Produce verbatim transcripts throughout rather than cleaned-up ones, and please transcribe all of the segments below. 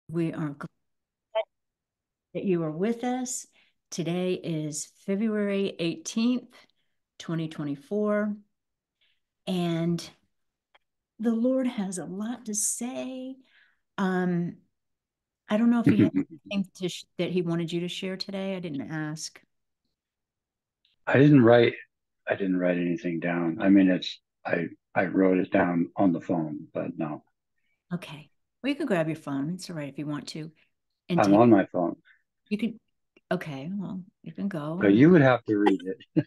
We are glad that you are with us. Today is February eighteenth, twenty twenty-four, and the Lord has a lot to say. Um, I don't know if he had anything to sh- that he wanted you to share today. I didn't ask. I didn't write I didn't write anything down. I mean, it's I I wrote it down on the phone, but no, Okay. Well, you can grab your phone. It's all right if you want to and I'm take. on my phone. You could. Okay. Well, you can go So and. you would have to read it.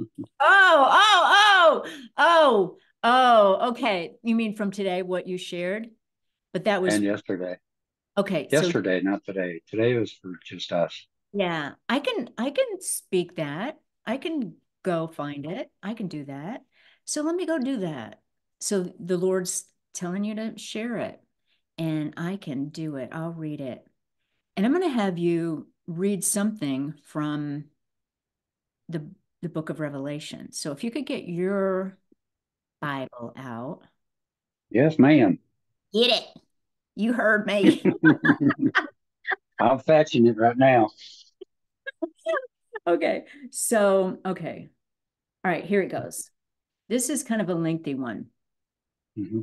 Oh, oh, oh, oh, oh. Okay. You mean from today what you shared? But that was And yesterday, okay. So yesterday, not today. Today was for just us. yeah, I can I can speak that. I can go find it. I can do that. So let me go do that. So the Lord's telling you to share it, and I can do it. I'll read it. And I'm going to have you read something from the the book of Revelation. So if you could get your Bible out. Yes, ma'am. Get it. You heard me. I'm fetching it right now. Okay. So, okay. All right, here it goes. This is kind of a lengthy one. hmm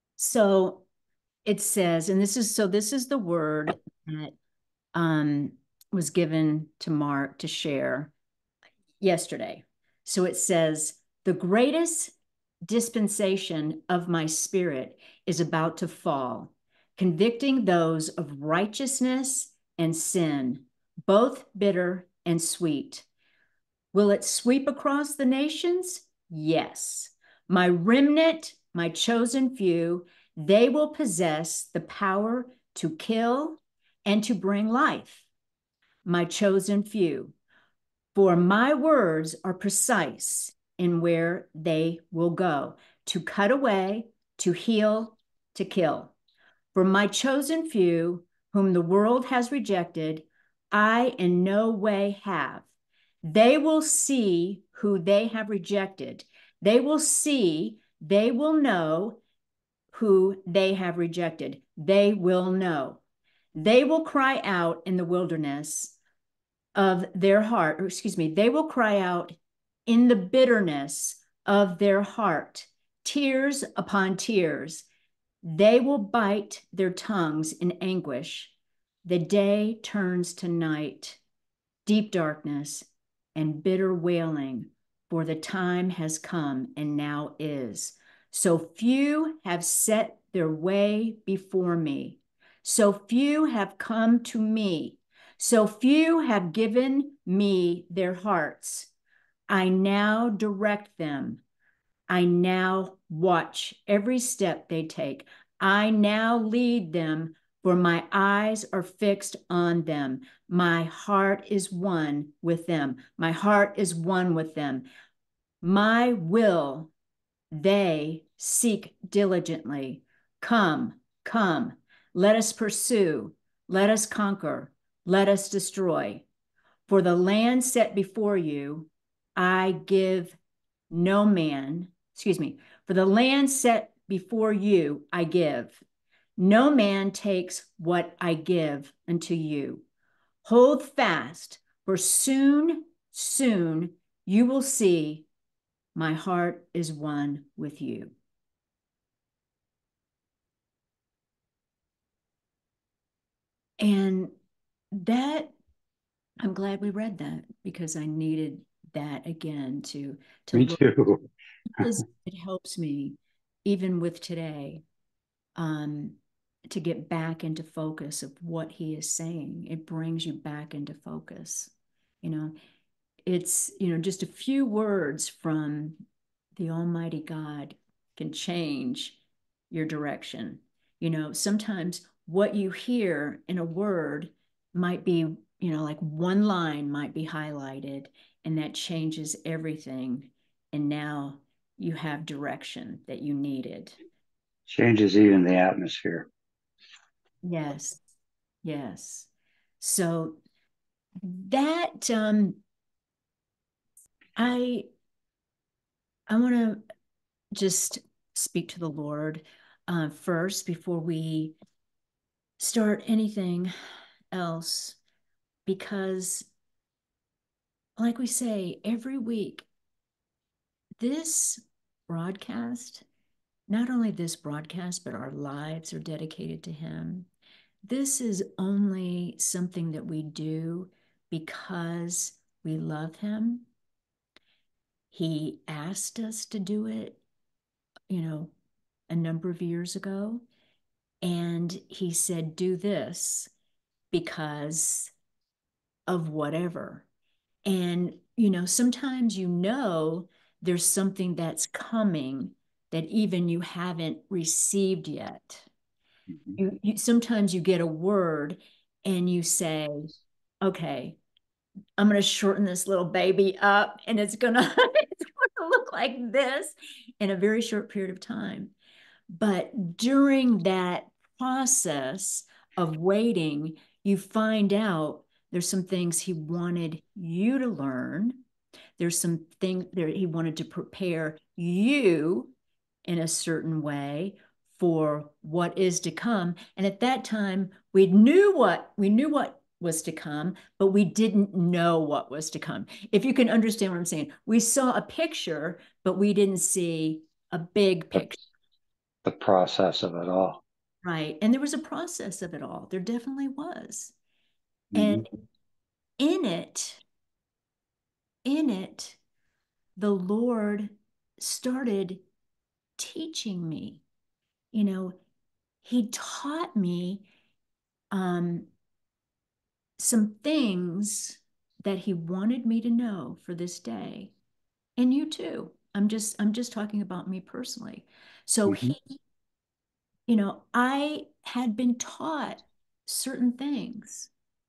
So it says, and this is so this is the word that um, was given to Mark to share yesterday. So it says, the greatest dispensation of my spirit is about to fall, convicting those of righteousness and sin, both bitter and sweet. Will it sweep across the nations? Yes. My remnant, my chosen few, they will possess the power to kill and to bring life. My chosen few. For my words are precise in where they will go to cut away, to heal, to kill. For my chosen few, whom the world has rejected, I in no way have. They will see who they have rejected. They will see, they will know who they have rejected. They will know. They will cry out in the wilderness of their heart, or excuse me, they will cry out in the bitterness of their heart, tears upon tears. They will bite their tongues in anguish. The day turns to night, deep darkness, and bitter wailing, for the time has come and now is. So few have set their way before me. So few have come to me. So few have given me their hearts. I now direct them. I now watch every step they take. I now lead them, for my eyes are fixed on them. My heart is one with them. My heart is one with them. My will they seek diligently. Come, come, let us pursue, let us conquer, let us destroy. For the land set before you, I give no man, excuse me, for the land set before you, I give. No man takes what I give unto you. Hold fast, for soon, soon you will see my heart is one with you. And that, I'm glad we read that because I needed that again to to Me look, too. because it helps me even with today, um, to get back into focus of what he is saying. It brings you back into focus. You know, it's, you know, just a few words from the Almighty God can change your direction. You know, sometimes what you hear in a word might be, you know, like one line might be highlighted and that changes everything. And now you have direction that you needed. Changes even the atmosphere. Yes, yes. So that um I I want to just speak to the Lord uh, first before we start anything else because, like we say, every week, this broadcast, not only this broadcast, but our lives are dedicated to Him. This is only something that we do because we love Him. He asked us to do it, you know, a number of years ago. And He said, do this because of whatever. And, you know, sometimes you know there's something that's coming that even you haven't received yet. Mhm. You, you sometimes you get a word and you say, okay, I'm going to shorten this little baby up and it's going to it's going to look like this in a very short period of time. But during that process of waiting, you find out there's some things He wanted you to learn. There's some things there He wanted to prepare you in a certain way for what is to come. And at that time, we knew what we knew what was to come, but we didn't know what was to come. If you can understand what I'm saying, we saw a picture, but we didn't see a big The, picture. the process of it all. Right. And there was a process of it all. There definitely was. And Hmm. in it, in it, the Lord started teaching me. You know, He taught me um, some things that He wanted me to know for this day. And you too. I'm just I'm just talking about me personally. So Hmm. he, you know, I had been taught certain things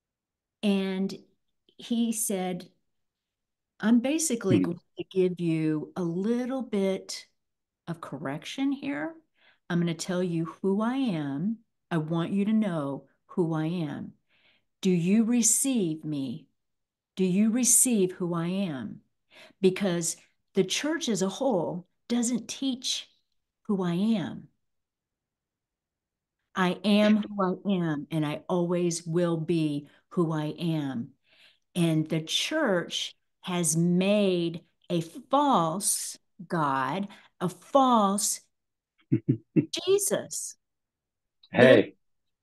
and He said, I'm basically Hmm. going to give you a little bit of correction here. I'm going to tell you who I am. I want you to know who I am. Do you receive me? Do you receive who I am? Because the church as a whole doesn't teach who I am. I am who I am, and I always will be who I am. And the church has made a false God, a false Jesus. There, Hey,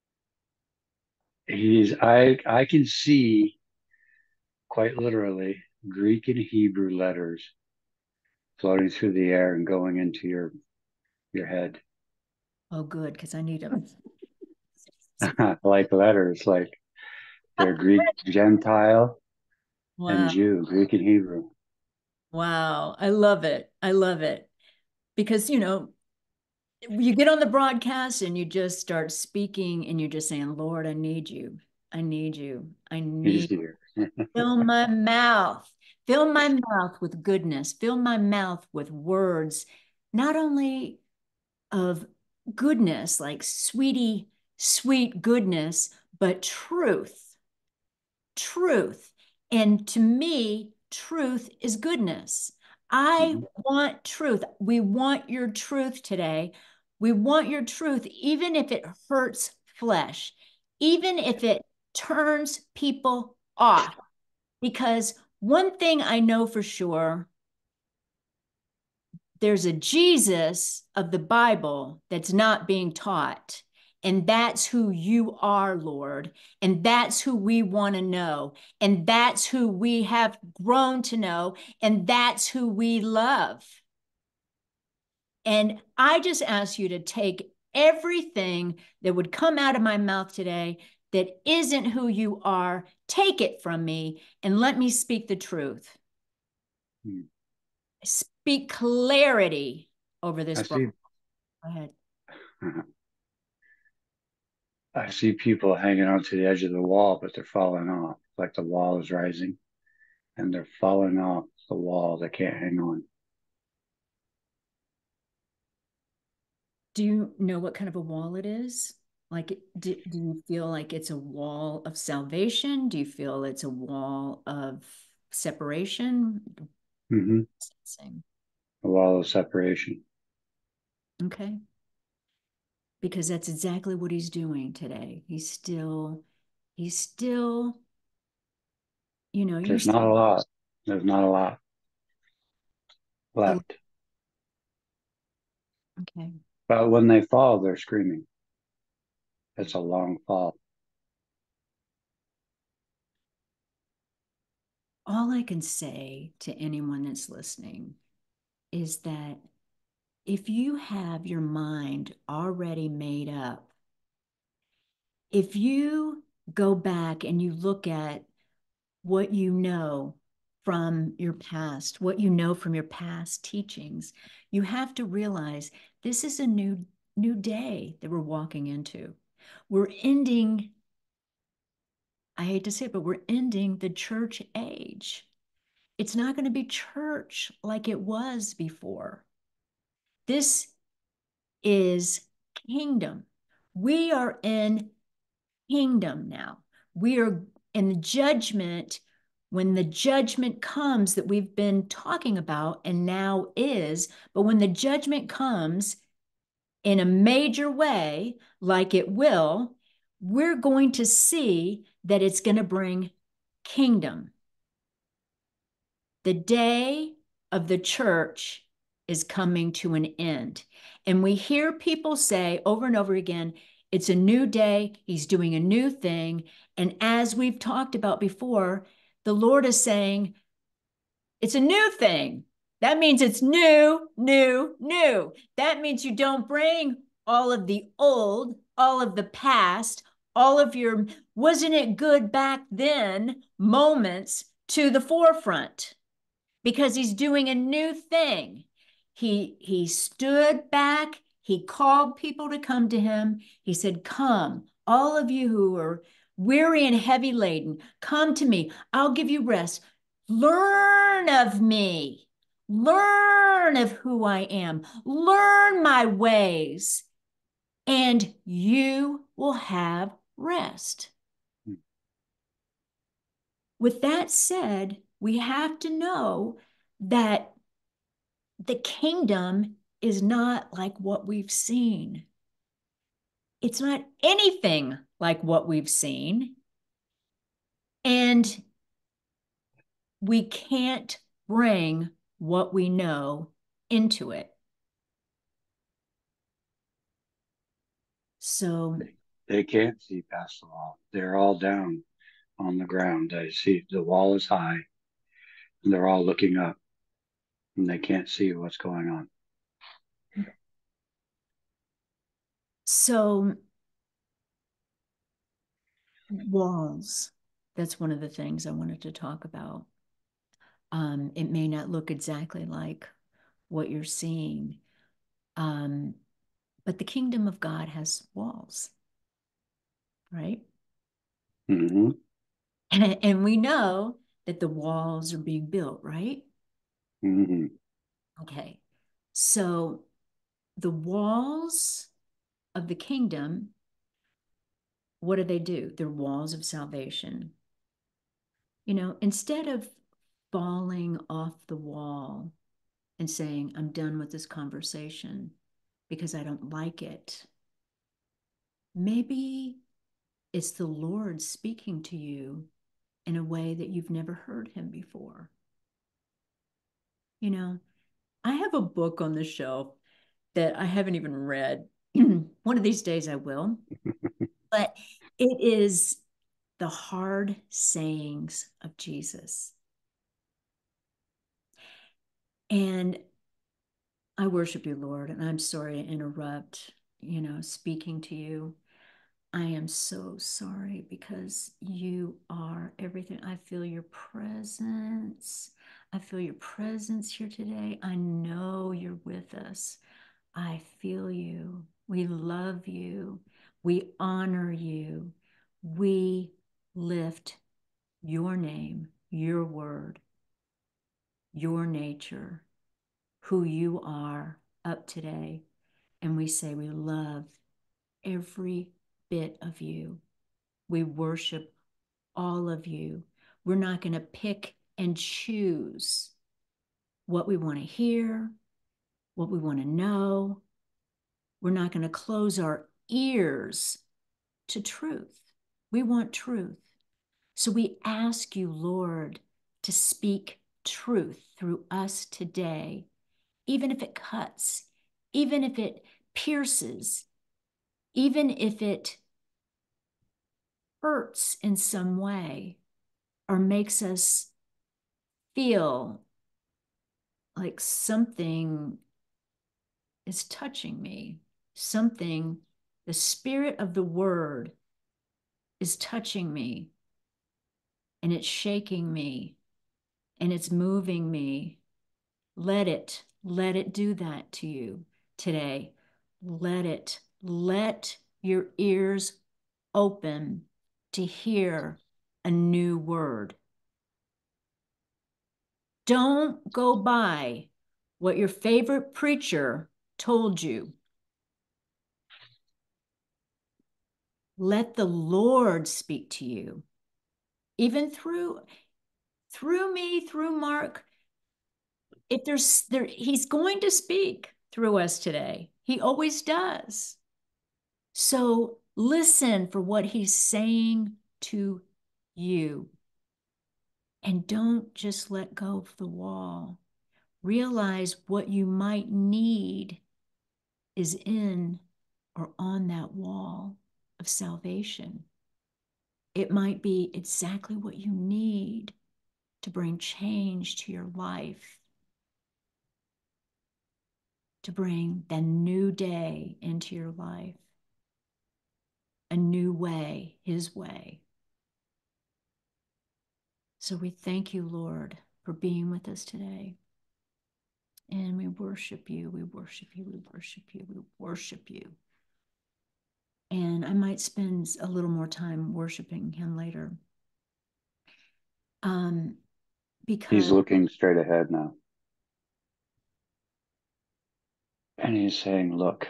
he's I I can see quite literally Greek and Hebrew letters floating through the air and going into your your head. oh, good, because I need them. Like letters, like they're Greek, Gentile, and Wow. Jew, Greek and Hebrew. Wow. I love it. I love it. Because, you know, you get on the broadcast and you just start speaking and you're just saying, Lord, I need you. I need you. I He's need here. fill my mouth. Fill my mouth with goodness. Fill my mouth with words, not only of goodness, like sweetie, sweet goodness, but truth. Truth. And to me, truth is goodness. I Hmm. want truth. We want your truth today. We want your truth, even if it hurts flesh, even if it turns people off. Because one thing I know for sure, there's a Jesus of the Bible that's not being taught. And that's who you are, Lord. And that's who we want to know. And that's who we have grown to know. And that's who we love. And I just ask you to take everything that would come out of my mouth today that isn't who you are, take it from me, and let me speak the truth. Speak clarity over I this broad. see. Go ahead. I see people hanging onto the edge of the wall, but they're falling off. Like the wall is rising, and they're falling off the wall. They can't hang on. Do you know what kind of a wall it is? Like, do, do you feel like it's a wall of salvation? Do you feel it's a wall of separation? Hmm. Same. A wall of separation. Okay. because that's exactly what he's doing today. He's still, he's still, you know, you There's not a lot. There's not a lot left. okay. But when they fall, they're screaming. It's a long fall. All I can say to anyone that's listening is that if you have your mind already made up, if you go back and you look at what you know from your past, what you know from your past teachings, you have to realize this is a new new day that we're walking into. We're ending, I hate to say it, but we're ending the church age. It's not going to be church like it was before. This is kingdom. We are in kingdom now. We are in the judgment. When the judgment comes that we've been talking about and now is, but when the judgment comes in a major way, like it will, we're going to see that it's going to bring kingdom. The day of the church is coming to an end. And we hear people say over and over again, it's a new day. He's doing a new thing. And as we've talked about before, the Lord is saying, it's a new thing. That means it's new, new, new. That means you don't bring all of the old, all of the past, all of your, wasn't it good back then moments to the forefront, because he's doing a new thing. He, he stood back. He called people to come to him. He said, come, all of you who are weary and heavy laden, come to me. I'll give you rest. Learn of me. Learn of who I am. Learn my ways, and you will have rest. With that said, we have to know that the kingdom is not like what we've seen. It's not anything like what we've seen. And we can't bring what we know into it. So They, they can't see past the wall. They're all down on the ground. I see the wall is high and they're all looking up and they can't see what's going on. So walls, that's one of the things I wanted to talk about. Um, it may not look exactly like what you're seeing, um, but the kingdom of God has walls, right? Mm-hmm. And, and we know that the walls are being built, right? Mm-hmm. Okay. So the walls of the kingdom, what do they do? They're walls of salvation. You know, instead of falling off the wall and saying, I'm done with this conversation because I don't like it, maybe it's the Lord speaking to you in a way that you've never heard him before. You know, I have a book on the shelf that I haven't even read. One of these days I will. But it is the hard sayings of Jesus. And I worship you, Lord, and I'm sorry to interrupt, you know, speaking to you. I am so sorry because you are everything. I feel your presence. I feel your presence here today. I know you're with us. I feel you. We love you. We honor you. We lift your name, your word, your nature, who you are up today. And we say we love every bit of you. We worship all of you. We're not going to pick and choose what we want to hear, what we want to know. We're not going to close our ears to truth. We want truth. So we ask you, Lord, to speak truth through us today, even if it cuts, even if it pierces, even if it hurts in some way or makes us feel like something is touching me, something, the spirit of the word is touching me and it's shaking me and it's moving me. Let it, let it do that to you today. Let it, let your ears open to hear a new word. Don't go by what your favorite preacher told you. Let the Lord speak to you, even through through me, through Mark. If there's there, he's going to speak through us today. He always does. So listen for what he's saying to you. And don't just let go of the wall. Realize what you might need is in or on that wall of salvation. It might be exactly what you need to bring change to your life, to bring the new day into your life, a new way, his way. So we thank you, Lord, for being with us today. And we worship you, we worship you, we worship you, we worship you. And I might spend a little more time worshiping him later. Um, because He's looking straight ahead now. And he's saying, look.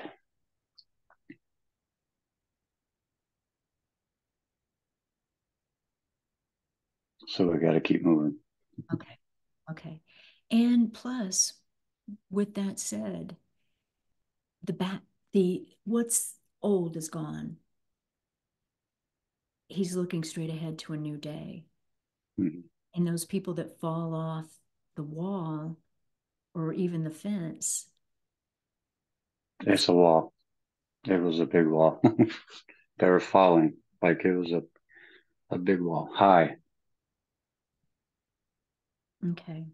So we got to keep moving. okay, okay. And plus, with that said, the back, the what's old is gone. He's looking straight ahead to a new day. Mm-hmm. And those people that fall off the wall or even the fence. It's a wall. It was a big wall. They were falling like it was a, a big wall, high. Okay.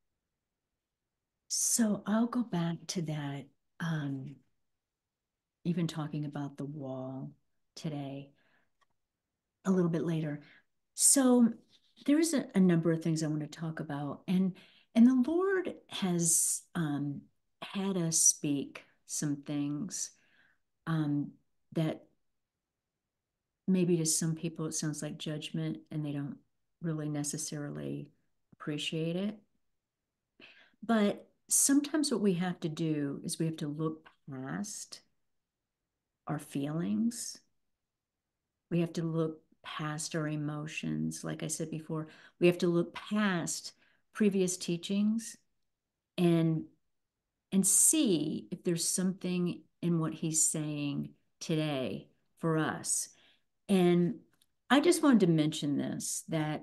So I'll go back to that, um, even talking about the wall today a little bit later. So there's a, a number of things I want to talk about. And and the Lord has um, had us speak some things um, that maybe to some people it sounds like judgment and they don't really necessarily appreciate it. But sometimes what we have to do is we have to look past our feelings. We have to look past our emotions. Like I said before, we have to look past previous teachings and and see if there's something in what he's saying today for us. And I just wanted to mention this that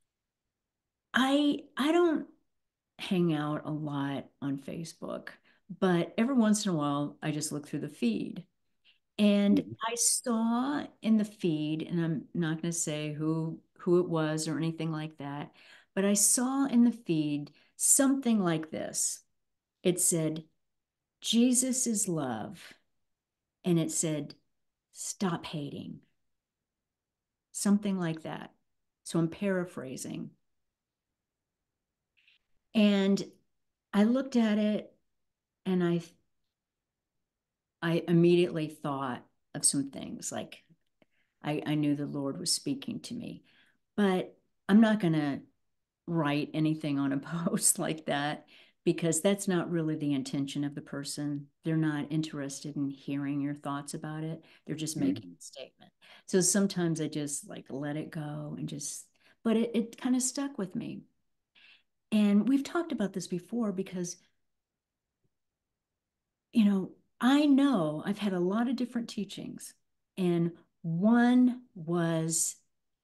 I I don't hang out a lot on Facebook, but every once in a while I just look through the feed. And Mm-hmm. I saw in the feed, and I'm not going to say who who it was or anything like that, but I saw in the feed something like this. It said, Jesus is love. And it said, stop hating. Something like that. So I'm paraphrasing. And I looked at it and I I immediately thought of some things like I, I knew the Lord was speaking to me. But I'm not going to write anything on a post like that because that's not really the intention of the person. They're not interested in hearing your thoughts about it. They're just making a statement. So sometimes I just like let it go and just, but it, it kind of stuck with me. And we've talked about this before because, you know, I know I've had a lot of different teachings, and one was,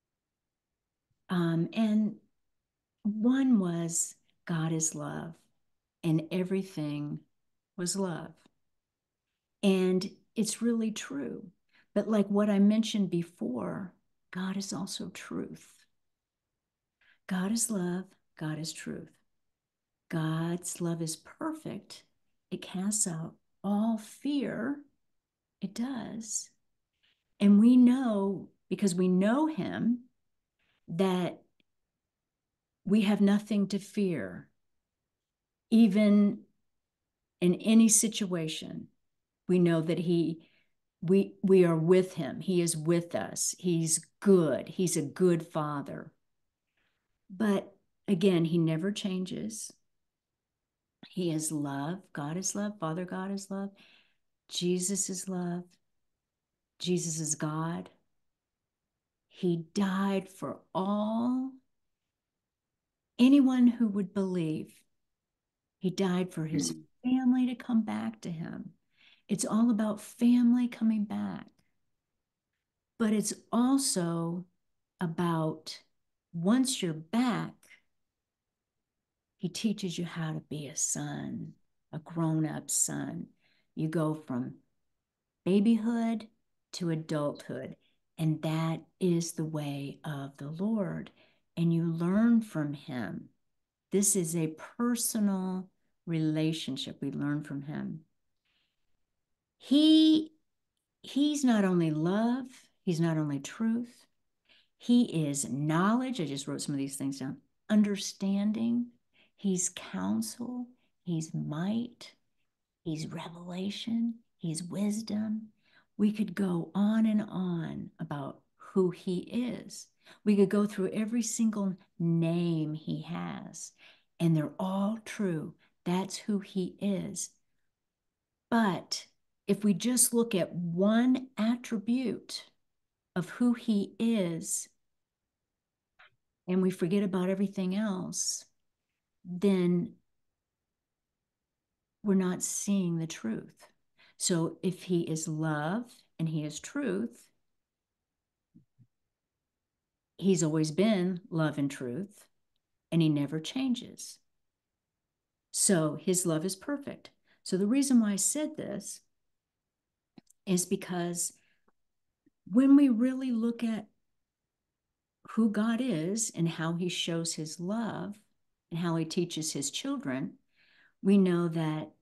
um, and one was God is love, and everything was love. And it's really true. But like what I mentioned before, God is also truth. God is love, God is truth. God's love is perfect. It casts out all fear. It does. And we know, because we know him, that we have nothing to fear, even in any situation. We know that he we we are with him. He is with us. He's good. He's a good father. But again, he never changes. He is love. God is love. Father God is love. Jesus is love. Jesus is God. He died for all, anyone who would believe. He died for his Mm. family to come back to him. It's all about family coming back. But it's also about, once you're back, he teaches you how to be a son, a grown-up son. You go from babyhood to adulthood, and that is the way of the Lord. And you learn from him. This is a personal relationship. We learn from him. He he's not only love, he's not only truth, he is knowledge. I just wrote some of these things down. Understanding, he's counsel, he's might, he's revelation, he's wisdom. We could go on and on about who he is. We could go through every single name he has, and they're all true. That's who he is. But if we just look at one attribute of who he is and we forget about everything else, then we're not seeing the truth. So if he is love and he is truth, he's always been love and truth, and he never changes. So his love is perfect. So the reason why I said this is because when we really look at who God is and how he shows his love and how he teaches his children, we know that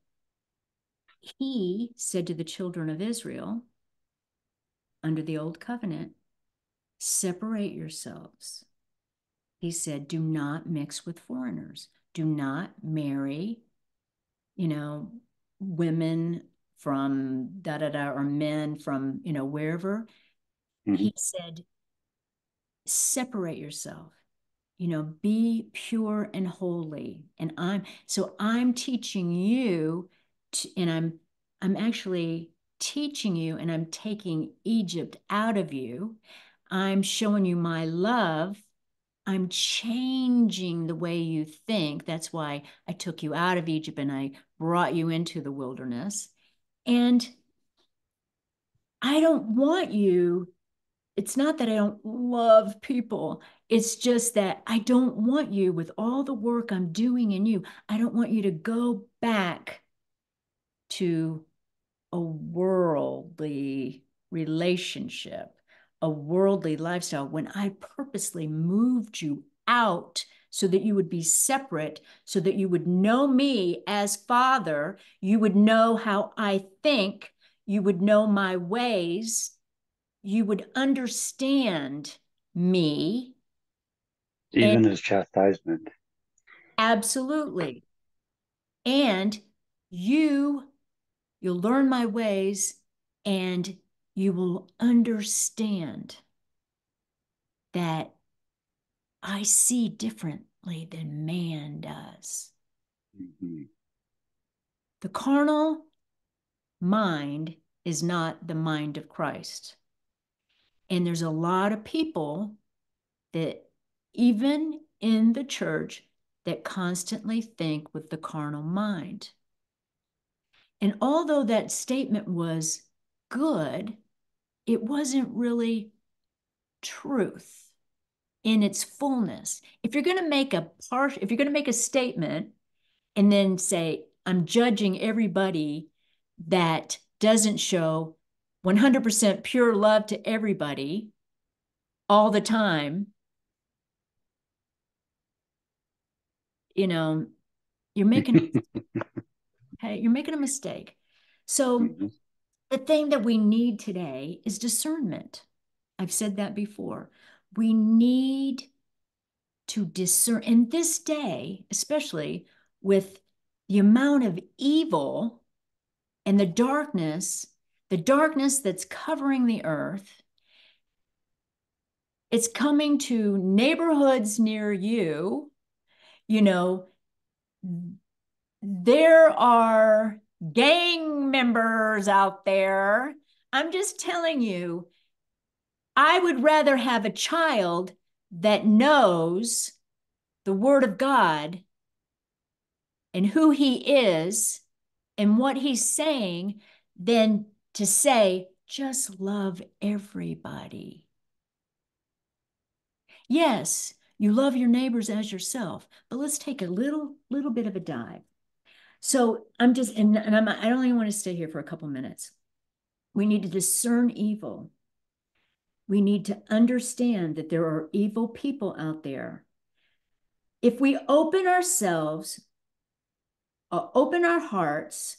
he said to the children of Israel under the old covenant, separate yourselves. He said, do not mix with foreigners. Do not marry, you know, women from da da da, or men from, you know, wherever. Mhm. He said, separate yourself, you know, be pure and holy. And I'm, so I'm teaching you to, and I'm, I'm actually teaching you, and I'm taking Egypt out of you. I'm showing you my love. I'm changing the way you think. That's why I took you out of Egypt and I brought you into the wilderness. And I don't want you, it's not that I don't love people. It's just that I don't want you, with all the work I'm doing in you, I don't want you to go back to a worldly relationship, a worldly lifestyle, when I purposely moved you out so that you would be separate, so that you would know me as Father, you would know how I think, you would know my ways, you would understand me. And Even as chastisement. absolutely. And you, you'll learn my ways, and you will understand that I see differently than man does. Mhm. The carnal mind is not the mind of Christ. And there's a lot of people that, even in the church, that constantly think with the carnal mind. And although that statement was good, it wasn't really truth in its fullness. If you're going to make a part, if you're going to make a statement and then say, I'm judging everybody that doesn't show one hundred percent pure love to everybody all the time, you know, you're making, okay, you're making a mistake. So Mm-hmm. the thing that we need today is discernment. I've said that before. We need to discern in this day, especially with the amount of evil and the darkness, the darkness that's covering the earth. It's coming to neighborhoods near you. You know, there are gang members out there. I'm just telling you, I would rather have a child that knows the word of God and who he is and what he's saying than to say, just love everybody. Yes, you love your neighbors as yourself, but let's take a little, little bit of a dive. So I'm just, and, and I'm, I don't even want to stay here for a couple minutes. We need to discern evil. We need to understand that there are evil people out there. If we open ourselves, uh, open our hearts,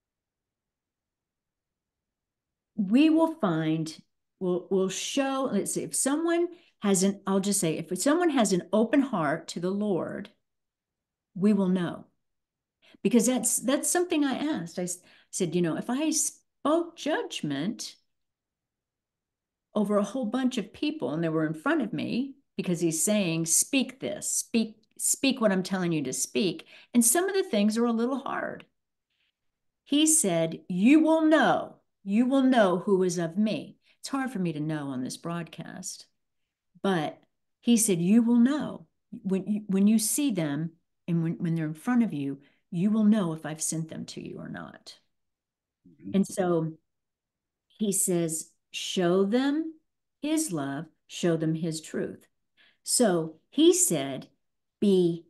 we will find, we'll, we'll show, let's see, if someone has an, I'll just say, if someone has an open heart to the Lord, we will know. Because that's that's something I asked. I said, you know, if I spoke judgment over a whole bunch of people and they were in front of me, because he's saying, speak this, speak, speak what I'm telling you to speak. And some of the things are a little hard. He said, you will know, you will know who is of me. It's hard for me to know on this broadcast, but he said, you will know when you, when you see them and when, when they're in front of you, you will know if I've sent them to you or not. Mm-hmm. And so he says, show them his love, show them his truth. So he said, be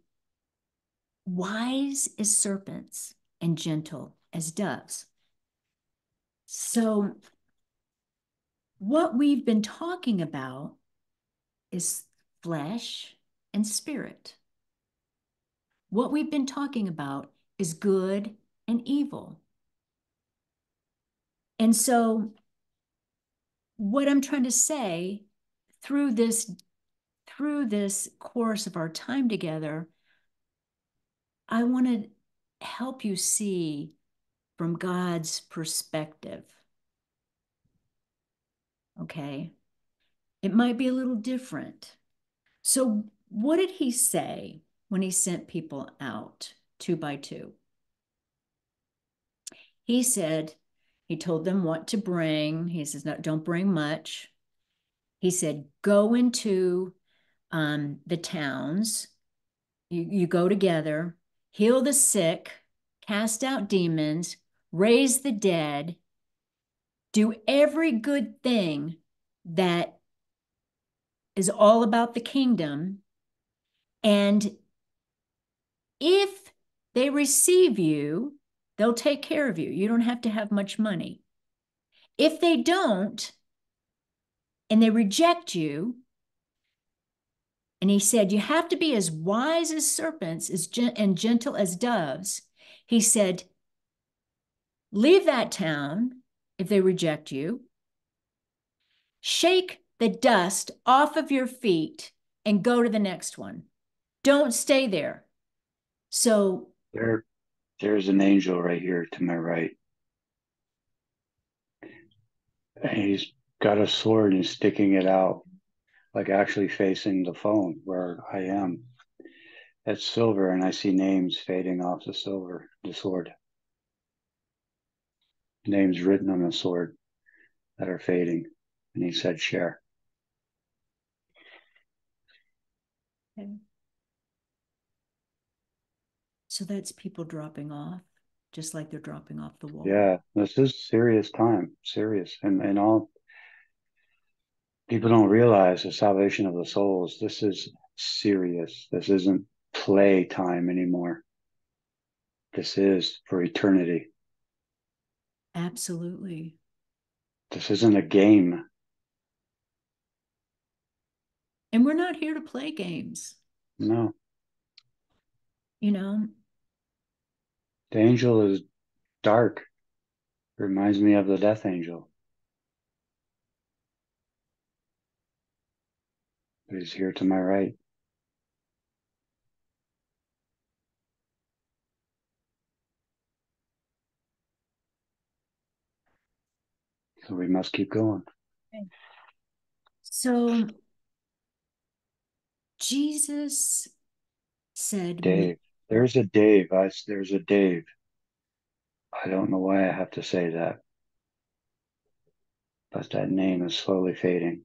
wise as serpents and gentle as doves. So what we've been talking about is flesh and spirit. What we've been talking about is good and evil. And so what I'm trying to say through this through this course of our time together, I want to help you see from God's perspective. Okay? It might be a little different. So, what did he say when he sent people out two by two? He said, he told them what to bring. He says, no, don't bring much. He said, go into um, the towns. You, you go together, heal the sick, cast out demons, raise the dead, do every good thing that is all about the kingdom. And if they receive you, they'll take care of you. You don't have to have much money. If they don't, and they reject you, and he said, you have to be as wise as serpents as gen- and gentle as doves. He said, leave that town if they reject you. Shake the dust off of your feet and go to the next one. Don't stay there. So There, there's an angel right here to my right. And he's got a sword and he's sticking it out, like actually facing the phone where I am. That's silver, and I see names fading off the silver, the sword. Names written on the sword that are fading. And he said, share. okay. So that's people dropping off. just like they're dropping off the wall. Yeah, this is serious time, serious. And, and all people don't realize the salvation of the souls. This is serious. This isn't play time anymore. This is for eternity. Absolutely. This isn't a game. And we're not here to play games, No, you know. the angel is dark. Reminds me of the death angel. He's here to my right. So we must keep going. So Jesus said, Dave. There's a Dave. I, there's a Dave. I don't know why I have to say that, but that name is slowly fading.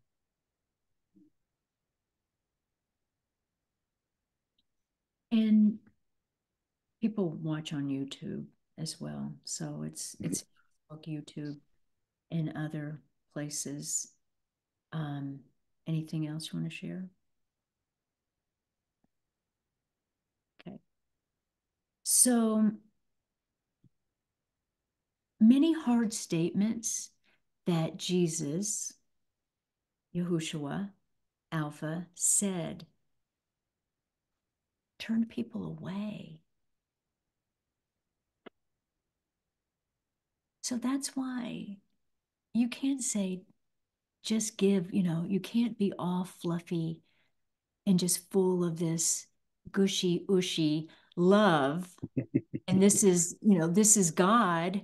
and people watch on YouTube as well. So it's it's YouTube and other places. Um, anything else you want to share? Okay. So many hard statements that Jesus, Yahushua, Alpha, said turned people away. So that's why you can't say, just give, you know, you can't be all fluffy and just full of this gushy, ushy love. And this is, you know, this is God.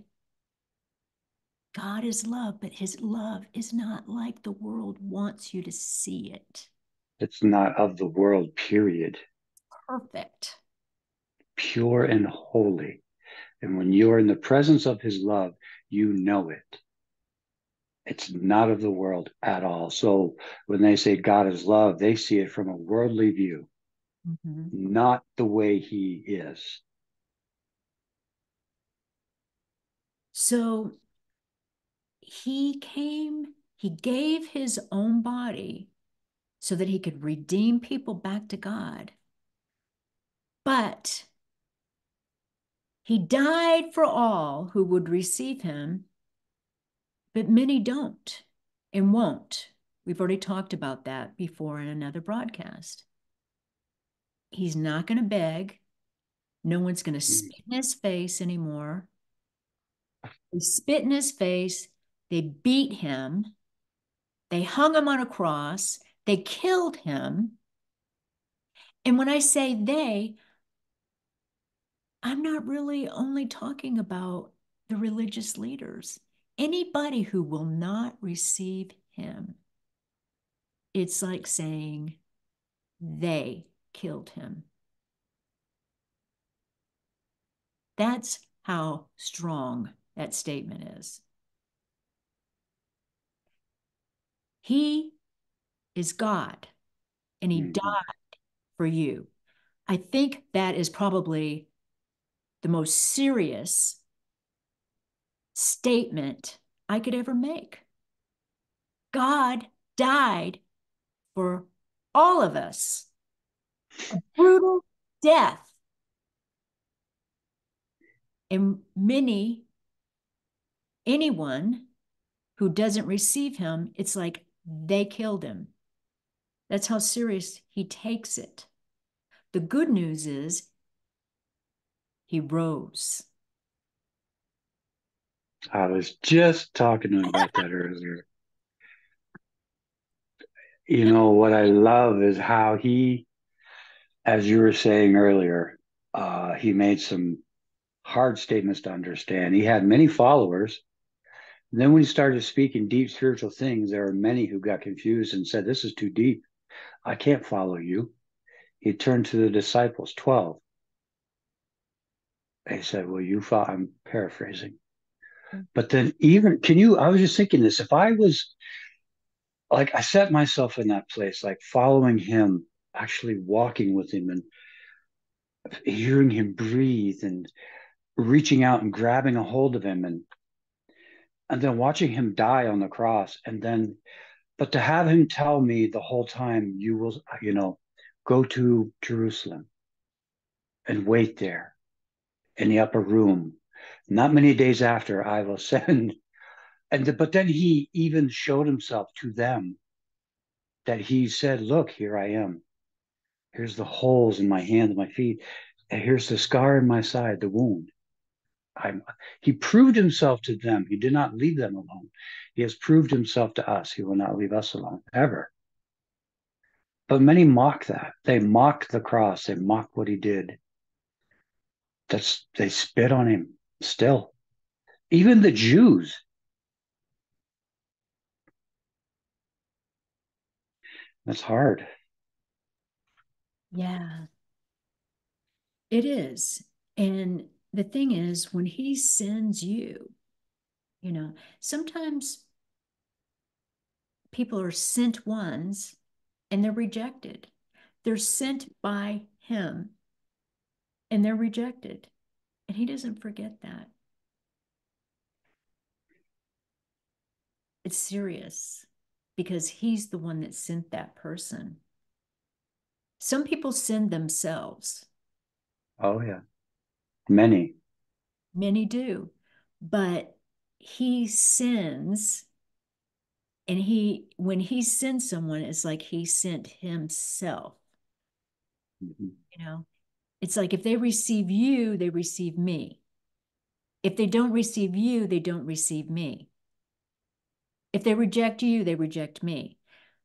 God is love, but his love is not like the world wants you to see it. It's not of the world, period. Perfect. Pure and holy. And when you are in the presence of his love, you know it. It's not of the world at all. So when they say God is love, they see it from a worldly view, Mm-hmm. not the way he is. So he came, he gave his own body so that he could redeem people back to God. But he died for all who would receive him, but many don't and won't. We've already talked about that before in another broadcast. He's not going to beg. No one's going to spit in his face anymore. They spit in his face. They beat him. They hung him on a cross. They killed him. And when I say they, I'm not really only talking about the religious leaders. Anybody who will not receive him, it's like saying they killed him. That's how strong that statement is. He is God and he Mm-hmm. died for you. I think that is probably the most serious statement I could ever make. God died for all of us. A brutal death. And many, anyone who doesn't receive him, it's like they killed him. That's how serious he takes it. The good news is he rose. I was just talking to him about that earlier. You know, what I love is how he, as you were saying earlier, uh, he made some hard statements to understand. He had many followers. And then when he started speaking deep spiritual things, there were many who got confused and said, "This is too deep. I can't follow you." He turned to the disciples, twelve. He said, "Well, you follow," I'm paraphrasing. But then, even, can you, I was just thinking this, if I was like, I set myself in that place, like following him, actually walking with him and hearing him breathe and reaching out and grabbing a hold of him, and and then watching him die on the cross. And then, but to have him tell me the whole time, you will, you know, go to Jerusalem and wait there in the upper room. Not many days after, I will send. And the, but then he even showed himself to them, that he said, look, here I am. Here's the holes in my hands and my feet. And here's the scar in my side, the wound. I'm, he proved himself to them. He did not leave them alone. He has proved himself to us. He will not leave us alone, ever. But many mock that. They mock the cross. They mock what he did. That's, they spit on him still. Even the Jews. That's hard. Yeah, it is. And the thing is, when he sends you, you know, sometimes people are sent ones and they're rejected. They're sent by him and they're rejected. And he doesn't forget that. It's serious because he's the one that sent that person. Some people send themselves. Oh, yeah. Many. Many do. But he sends, and he, when he sends someone, it's like he sent himself. Mm-hmm. You know, it's like if they receive you, they receive me. If they don't receive you, they don't receive me. If they reject you, they reject me.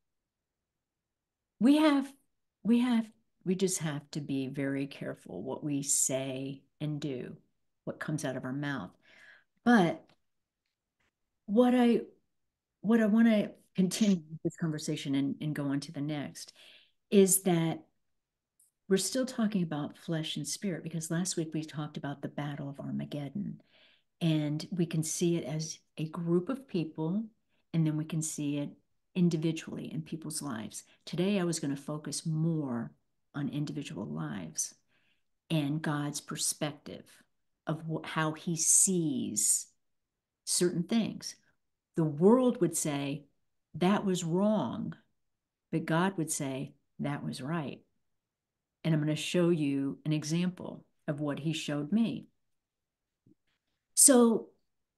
We have, we have, we just have to be very careful what we say and do, what comes out of our mouth. But what I, what I want to continue this conversation and, and go on to the next is that we're still talking about flesh and spirit, because last week we talked about the battle of Armageddon, and we can see it as a group of people, and then we can see it individually in people's lives. Today, I was going to focus more on individual lives and God's perspective of how he sees certain things. The world would say that was wrong, but God would say that was right. And I'm going to show you an example of what he showed me. So,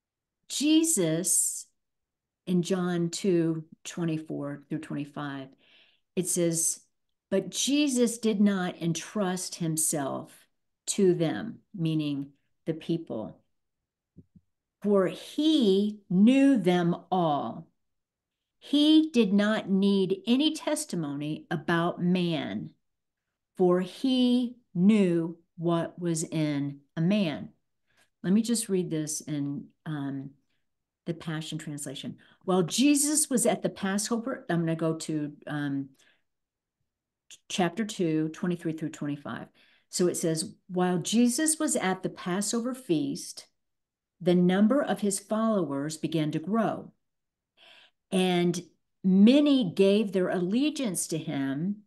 Jesus in John two twenty-four through twenty-five, it says, but Jesus did not entrust himself to them, meaning the people, for he knew them all. He did not need any testimony about man, for he knew what was in a man. Let me just read this in um, the Passion Translation. While Jesus was at the Passover, I'm going to go to um, chapter two, twenty-three through twenty-five. So it says, while Jesus was at the Passover feast, the number of his followers began to grow, and many gave their allegiance to him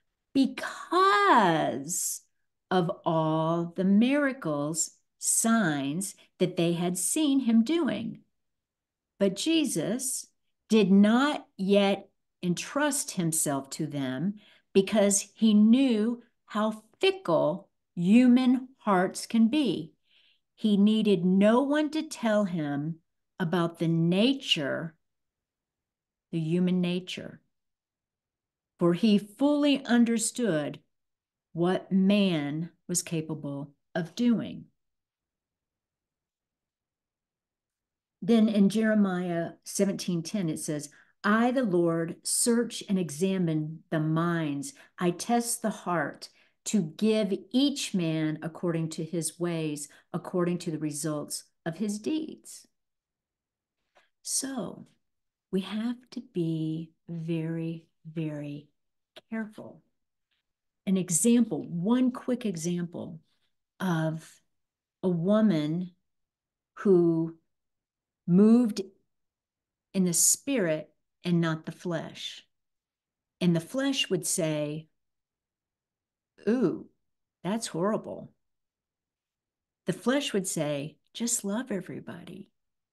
because of all the miracles, signs that they had seen him doing. But Jesus did not yet entrust himself to them because he knew how fickle human hearts can be. He needed no one to tell him about the nature, the human nature, for he fully understood what man was capable of doing. Then in Jeremiah seventeen ten, it says, I, the Lord, search and examine the minds. I test the heart to give each man according to his ways, according to the results of his deeds. So we have to be very, very careful. An example, one quick example of a woman who moved in the spirit and not the flesh. And the flesh would say, ooh, that's horrible. The flesh would say, just love everybody.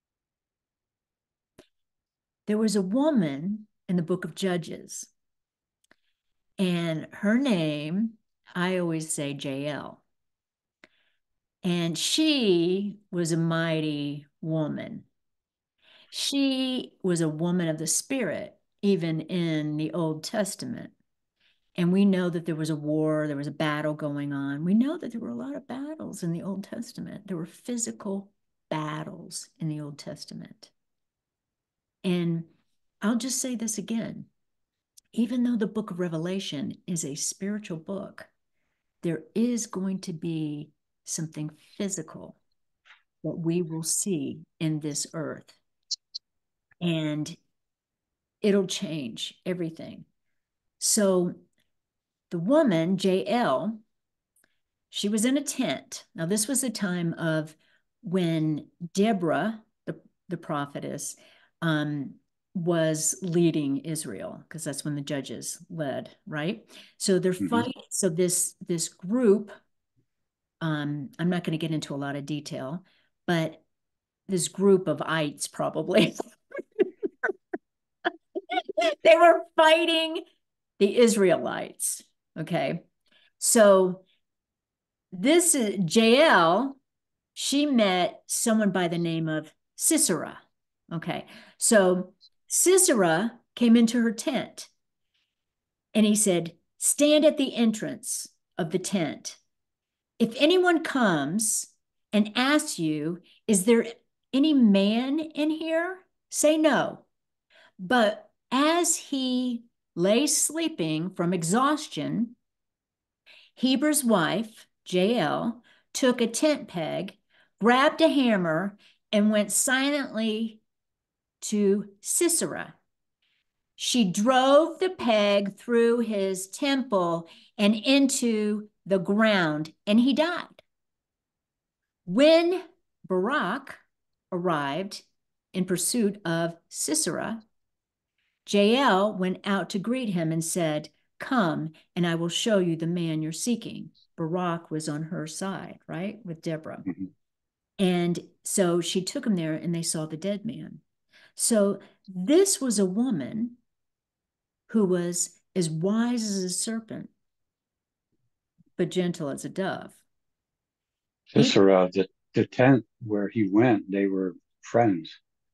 There was a woman in the book of Judges, and her name, I always say Jael. And she was a mighty woman. She was a woman of the Spirit, even in the Old Testament. And we know that there was a war, there was a battle going on. We know that there were a lot of battles in the Old Testament. There were physical battles in the Old Testament. And I'll just say this again. Even though the book of Revelation is a spiritual book, there is going to be something physical that we will see in this earth. And it'll change everything. So the woman, Jael, she was in a tent. Now, this was a time of when Deborah, the, the prophetess, um, was leading Israel, because that's when the judges led, right? So they're Mm-hmm. fighting. So this this group, um, I'm not going to get into a lot of detail, but this group of ites probably they were fighting the Israelites. Okay. So this is Jael, she met someone by the name of Sisera. Okay. So Sisera came into her tent and he said, stand at the entrance of the tent. If anyone comes and asks you, is there any man in here? Say no. But as he lay sleeping from exhaustion, Heber's wife, Jael, took a tent peg, grabbed a hammer, and went silently to Sisera. She drove the peg through his temple and into the ground, and he died. When Barak arrived in pursuit of Sisera, Jael went out to greet him and said, come, and I will show you the man you're seeking. Barak was on her side, right, with Deborah. Mm-hmm. And so she took him there and they saw the dead man. So this was a woman who was as wise as a serpent, but gentle as a dove. Sisera, the, the tent where he went, they were friends.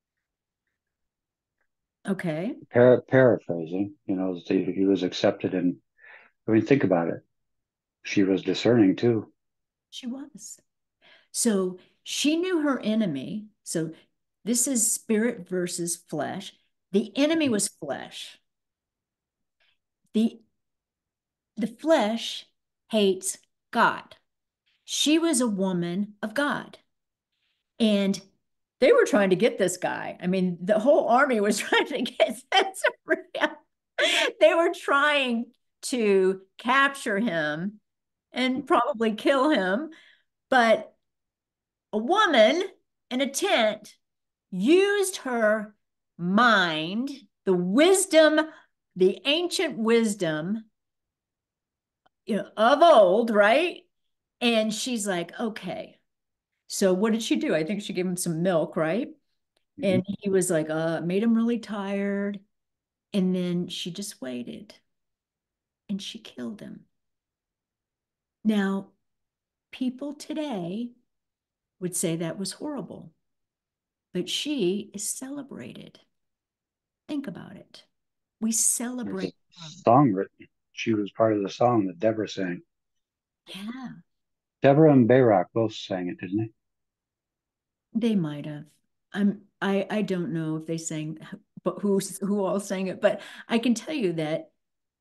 Okay. Par- paraphrasing, you know, the, he was accepted. And I mean, think about it. She was discerning too. She was. So she knew her enemy. So this is spirit versus flesh. The enemy was flesh. The, the flesh hates God. She was a woman of God. And they were trying to get this guy. I mean, the whole army was trying to get Caesarea. They were trying to capture him and probably kill him. But a woman in a tent used her mind, the wisdom, the ancient wisdom, you know, of old, right? And she's like, okay. So what did she do? I think she gave him some milk, right? Mm-hmm. And he was like, uh, made him really tired. And then she just waited and she killed him. Now, people today would say that was horrible, but she is celebrated. Think about it. We There's celebrate. a song written. She was part of the song that Deborah sang. Yeah, Deborah and Barak both sang it, didn't they? they might have. I'm I I don't know if they sang, but who who all sang it, but I can tell you that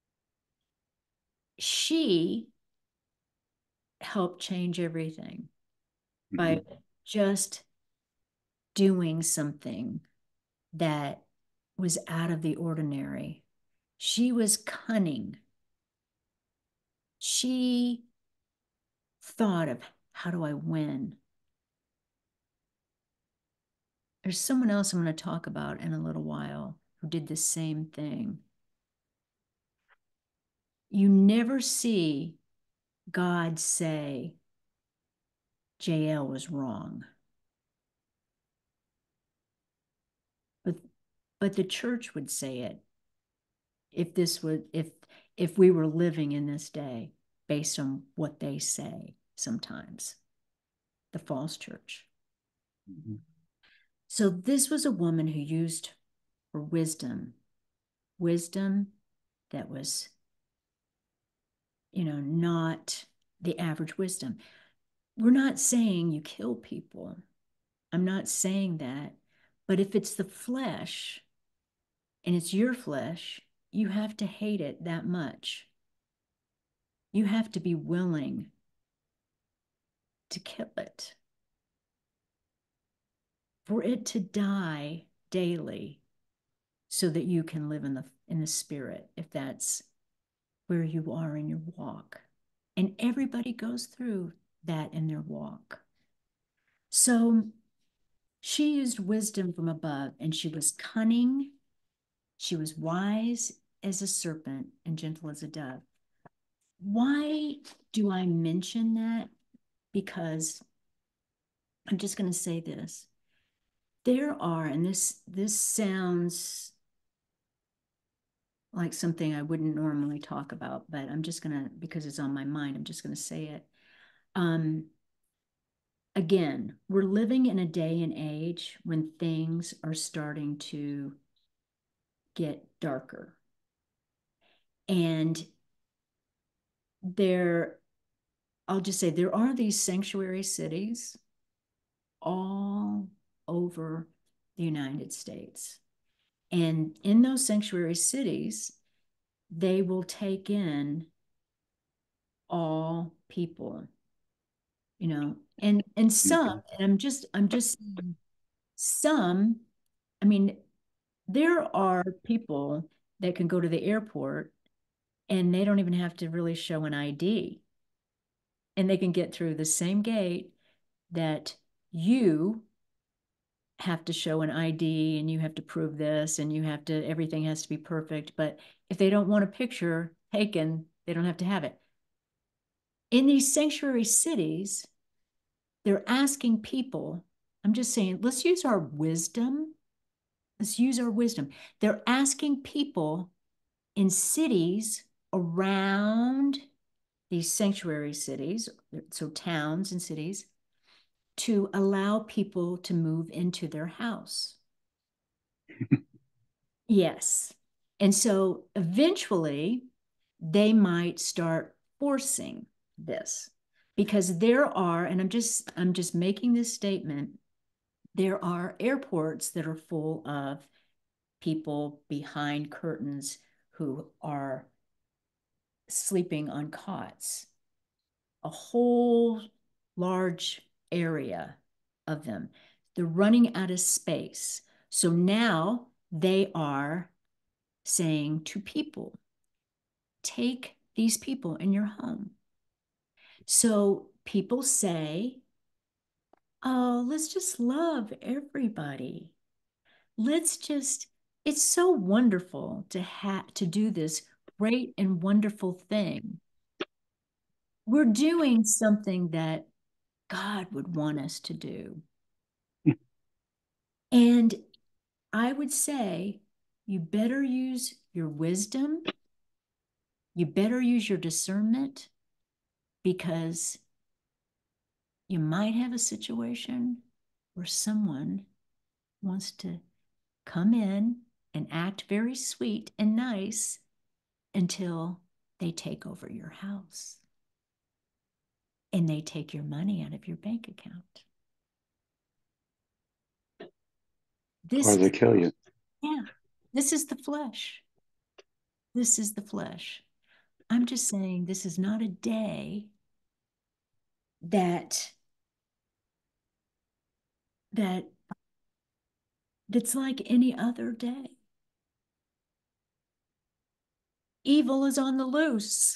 she helped change everything Mm-hmm. by just doing something that was out of the ordinary. She was cunning. She thought of, how do I win? There's someone else I'm going to talk about in a little while who did the same thing. You never see God say, Jael was wrong. But but the church would say it if this would if if we were living in this day based on what they say sometimes, the false church. Mm-hmm. So this was a woman who used her wisdom, wisdom that was, you know, not the average wisdom. We're not saying you kill people. I'm not saying that. But if it's the flesh and it's your flesh, you have to hate it that much. You have to be willing to kill it. For it to die daily so that you can live in the in the spirit, if that's where you are in your walk. And everybody goes through that in their walk. So she used wisdom from above, and she was cunning. She was wise as a serpent and gentle as a dove. Why do I mention that? Because I'm just going to say this. There are, and this this sounds like something I wouldn't normally talk about, but I'm just going to, because it's on my mind, I'm just going to say it. Um, again, we're living in a day and age when things are starting to get darker. And there, I'll just say, there are these sanctuary cities all over the United States. And in those sanctuary cities, they will take in all people, you know, and and some, and I'm just, I'm just some, I mean, there are people that can go to the airport and they don't even have to really show an I D. And they can get through the same gate that you have to show an I D and you have to prove this and you have to, everything has to be perfect. But if they don't want a picture taken, they don't have to have it. In these sanctuary cities, they're asking people, I'm just saying, let's use our wisdom. Let's use our wisdom. They're asking people in cities around these sanctuary cities, so towns and cities, to allow people to move into their house. Yes. And so eventually they might start forcing this because there are, and I'm just, I'm just making this statement, there are airports that are full of people behind curtains who are sleeping on cots, a whole large area of them. They're running out of space. So now they are saying to people, take these people in your home. So people say, oh, let's just love everybody. Let's just, it's so wonderful to have to do this great and wonderful thing. We're doing something that God would want us to do. And I would say you better use your wisdom. You better use your discernment because you might have a situation where someone wants to come in and act very sweet and nice until they take over your house and they take your money out of your bank account. This or they kill you. Yeah, this is the flesh. This is the flesh. I'm just saying this is not a day that that that's like any other day. Evil is on the loose.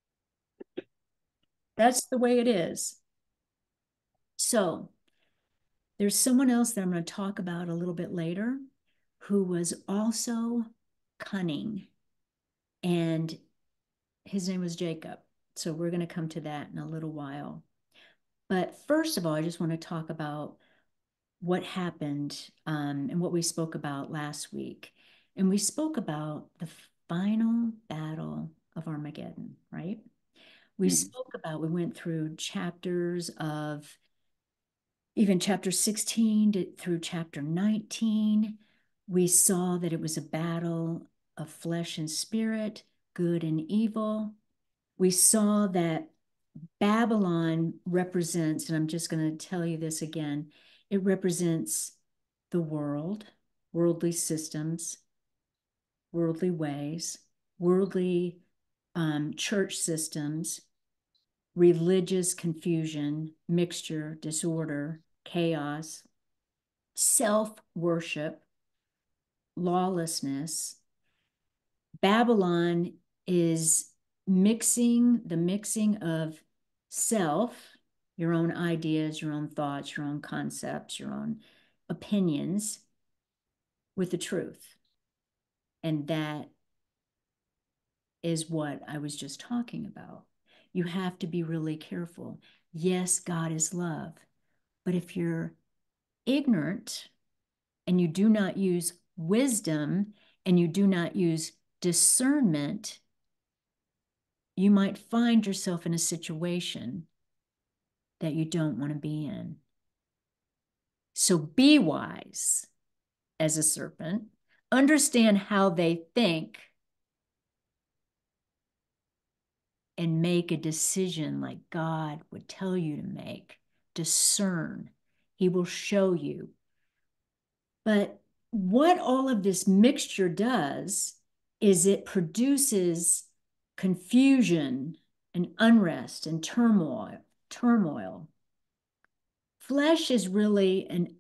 That's the way it is. So there's someone else that I'm going to talk about a little bit later who was also cunning, and his name was Jacob. So we're going to come to that in a little while. But first of all, I just want to talk about what happened um, and what we spoke about last week. And we spoke about the final battle of Armageddon, right? We Mm. spoke about, we went through chapters of even chapter sixteen to, through chapter nineteen. We saw that it was a battle of flesh and spirit, good and evil. We saw that Babylon represents, and I'm just going to tell you this again, it represents the world, worldly systems, worldly ways, worldly um, church systems, religious confusion, mixture, disorder, chaos, self worship, lawlessness. Babylon is mixing the mixing of self, your own ideas, your own thoughts, your own concepts, your own opinions with the truth. And that is what I was just talking about. You have to be really careful. Yes, God is love. But if you're ignorant and you do not use wisdom and you do not use discernment, you might find yourself in a situation that you don't want to be in. So be wise as a serpent, understand how they think, and make a decision like God would tell you to make. Discern. He will show you. But what all of this mixture does is it produces confusion and unrest and turmoil. Turmoil. Flesh is really an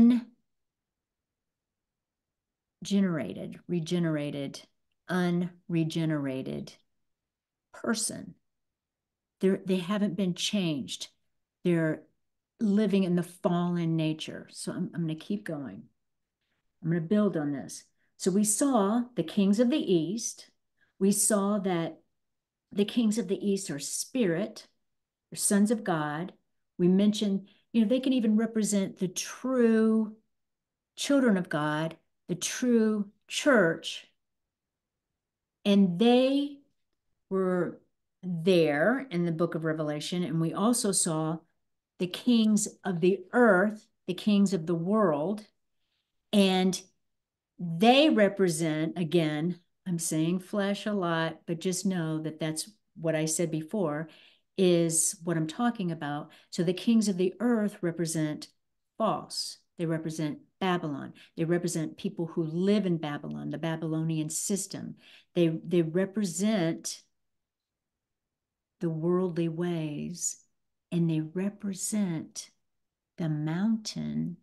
ungenerated, regenerated, unregenerated person. They're, they haven't been changed. They're living in the fallen nature. So I'm, I'm going to keep going. I'm going to build on this. So we saw the kings of the East. We saw that the kings of the East are spirit, they're sons of God. We mentioned, you know, they can even represent the true children of God, the true church. And they were there in the book of Revelation. And we also saw the kings of the earth, the kings of the world. And they represent, again, I'm saying flesh a lot, but just know that that's what I said before is what I'm talking about. So the kings of the earth represent false. They represent Babylon. They represent people who live in Babylon, the Babylonian system. They, they represent the worldly ways, and they represent the mountain,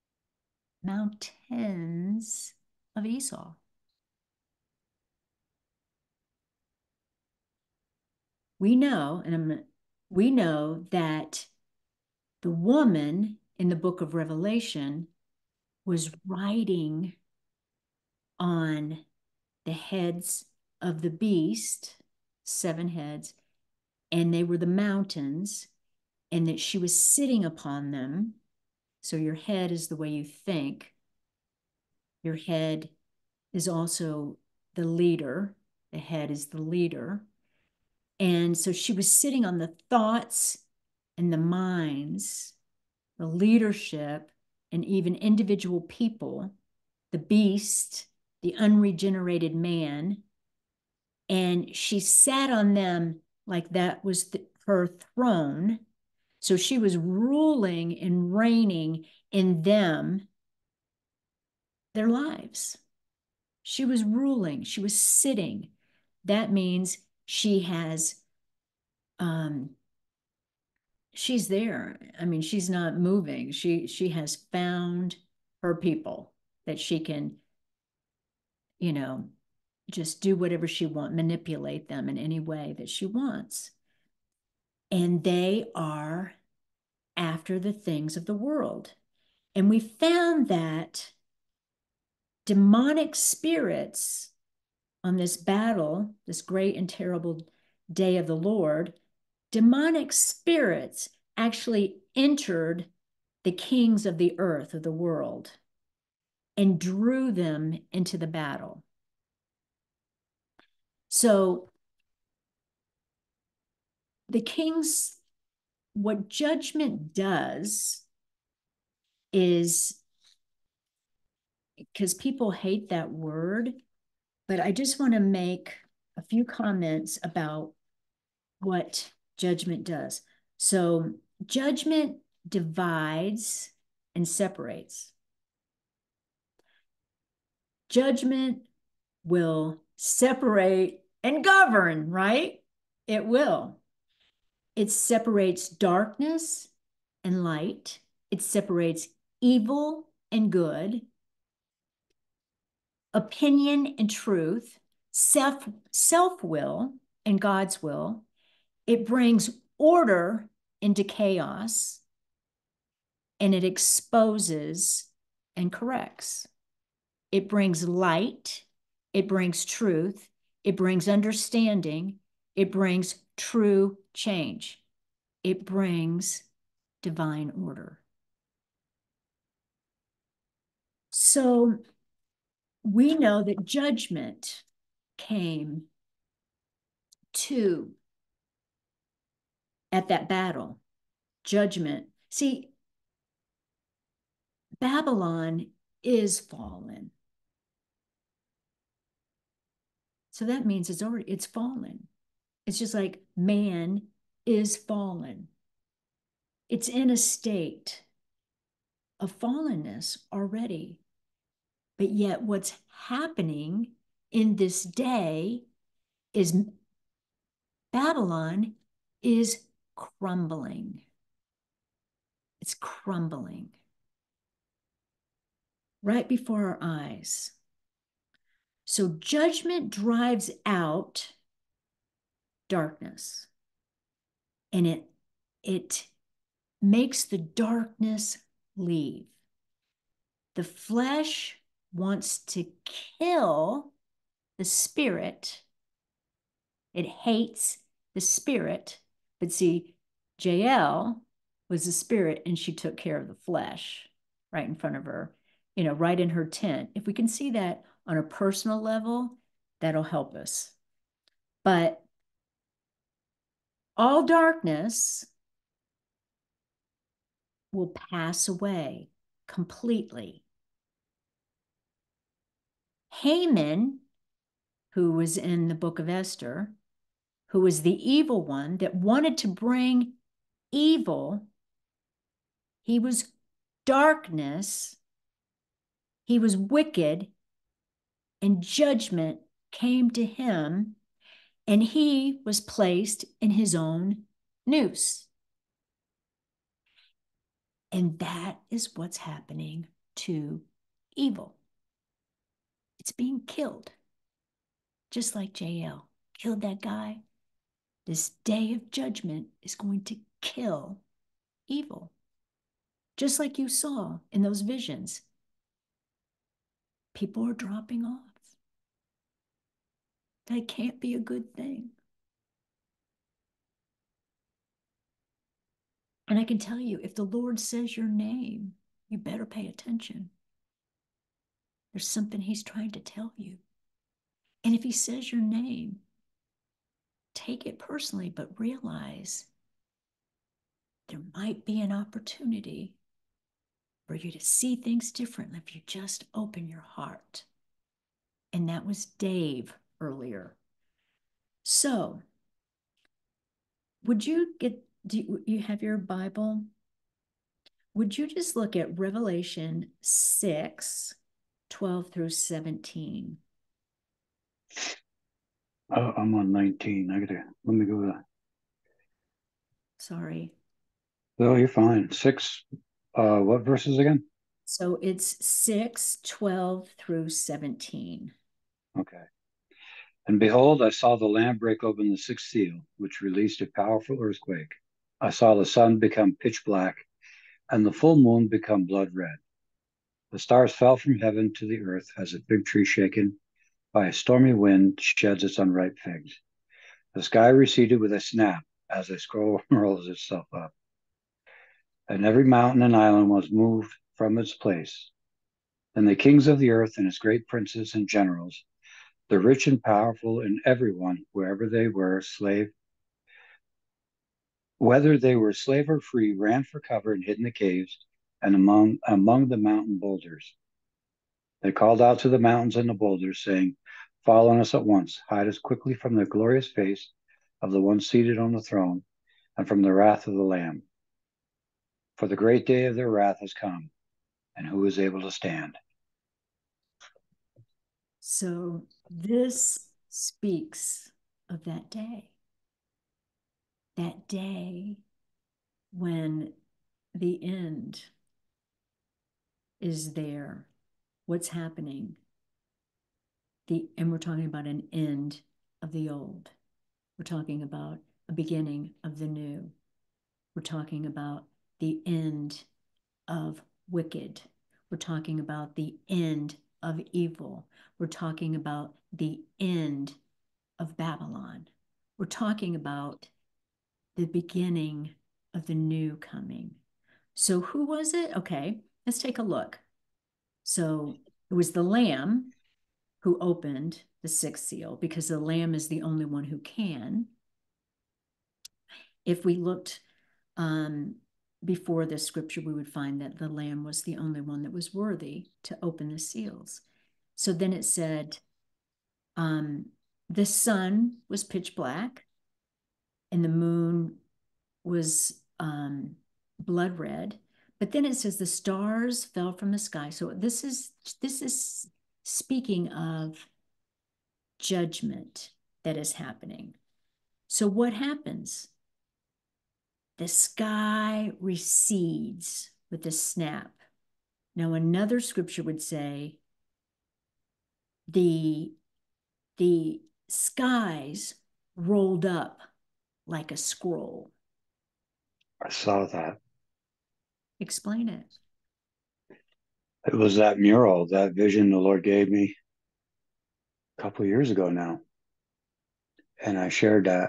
mountains of Esau. We know, and I'm, we know that the woman in the book of Revelation was riding on the heads of the beast, seven heads, and they were the mountains, and that she was sitting upon them. So your head is the way you think. Your head is also the leader. The head is the leader. And so she was sitting on the thoughts and the minds, the leadership, and even individual people, the beast, the unregenerated man. And she sat on them like that was the, her throne. So she was ruling and reigning in them, their lives. She was ruling, she was sitting. That means she has, um, she's there. I mean, she's not moving. She, she has found her people that she can, you know, just do whatever she wants, manipulate them in any way that she wants. And they are after the things of the world. And we found that demonic spirits on this battle, this great and terrible day of the Lord, demonic spirits actually entered the kings of the earth, of the world, and drew them into the battle. So the kings, what judgment does is, because people hate that word, but I just want to make a few comments about what judgment does. So judgment divides and separates. Judgment will separate and govern, right? It will. It separates darkness and light. It separates evil and good, opinion and truth, self, self-will and God's will. It brings order into chaos, and it exposes and corrects. It brings light, it brings truth, it brings understanding, it brings true change. It brings divine order. So we know that judgment came to at that battle. Judgment. See, Babylon is fallen. So that means it's already, it's fallen. It's just like man is fallen. It's in a state of fallenness already. But yet what's happening in this day is Babylon is crumbling. It's crumbling right before our eyes. So judgment drives out darkness, and it, it makes the darkness leave. The flesh wants to kill the spirit. It hates the spirit. But see, Jael was the spirit, and she took care of the flesh right in front of her, you know, right in her tent. If we can see that on a personal level, that'll help us. But all darkness will pass away completely. Haman, who was in the book of Esther, who was the evil one that wanted to bring evil, he was darkness, he was wicked, and judgment came to him, and he was placed in his own noose. And that is what's happening to evil. It's being killed, just like Jael killed that guy. This day of judgment is going to kill evil, just like you saw in those visions. People are dropping off. That can't be a good thing. And I can tell you, if the Lord says your name, you better pay attention. There's something he's trying to tell you. And if he says your name, take it personally, but realize there might be an opportunity for you to see things differently if you just open your heart. And that was Dave earlier. So, would you get, do you, you have your Bible? Would you just look at Revelation six, twelve through seventeen? Oh, I'm on nineteen. I gotta, let me go to, Sorry. oh, you're fine. Six, uh, what verses again? So it's six, twelve through seventeen. Okay. And behold, I saw the Lamb break open the sixth seal, which released a powerful earthquake. I saw the sun become pitch black and the full moon become blood red. The stars fell from heaven to the earth as a fig tree shaken by a stormy wind sheds its unripe figs. The sky receded with a snap as a scroll rolls itself up. and every mountain and island was moved from its place. And the kings of the earth and its great princes and generals, the rich and powerful, and everyone, wherever they were, slave, whether they were slave or free, ran for cover and hid in the caves and among among the mountain boulders. They called out to the mountains and the boulders, saying, "Fall on us at once, hide us quickly from the glorious face of the one seated on the throne and from the wrath of the Lamb. For the great day of their wrath has come, and who is able to stand?" So this speaks of that day. That day when the end is there. What's happening? The, and we're talking about an end of the old. We're talking about a beginning of the new. We're talking about the end of wicked. We're talking about the end of evil. We're talking about the end of Babylon. We're talking about the beginning of the new coming. So who was it? Okay, let's take a look. So it was the Lamb who opened the sixth seal, because the Lamb is the only one who can. If we looked um, before this scripture, we would find that the Lamb was the only one that was worthy to open the seals. So then it said, um, the sun was pitch black, and the moon was um, blood red. But then it says the stars fell from the sky. So this is this is speaking of judgment that is happening. So what happens? The sky recedes with a snap. Now, another scripture would say the, the skies rolled up like a scroll. I saw that. Explain it. It was that mural, that vision the Lord gave me a couple of years ago now. And I shared that.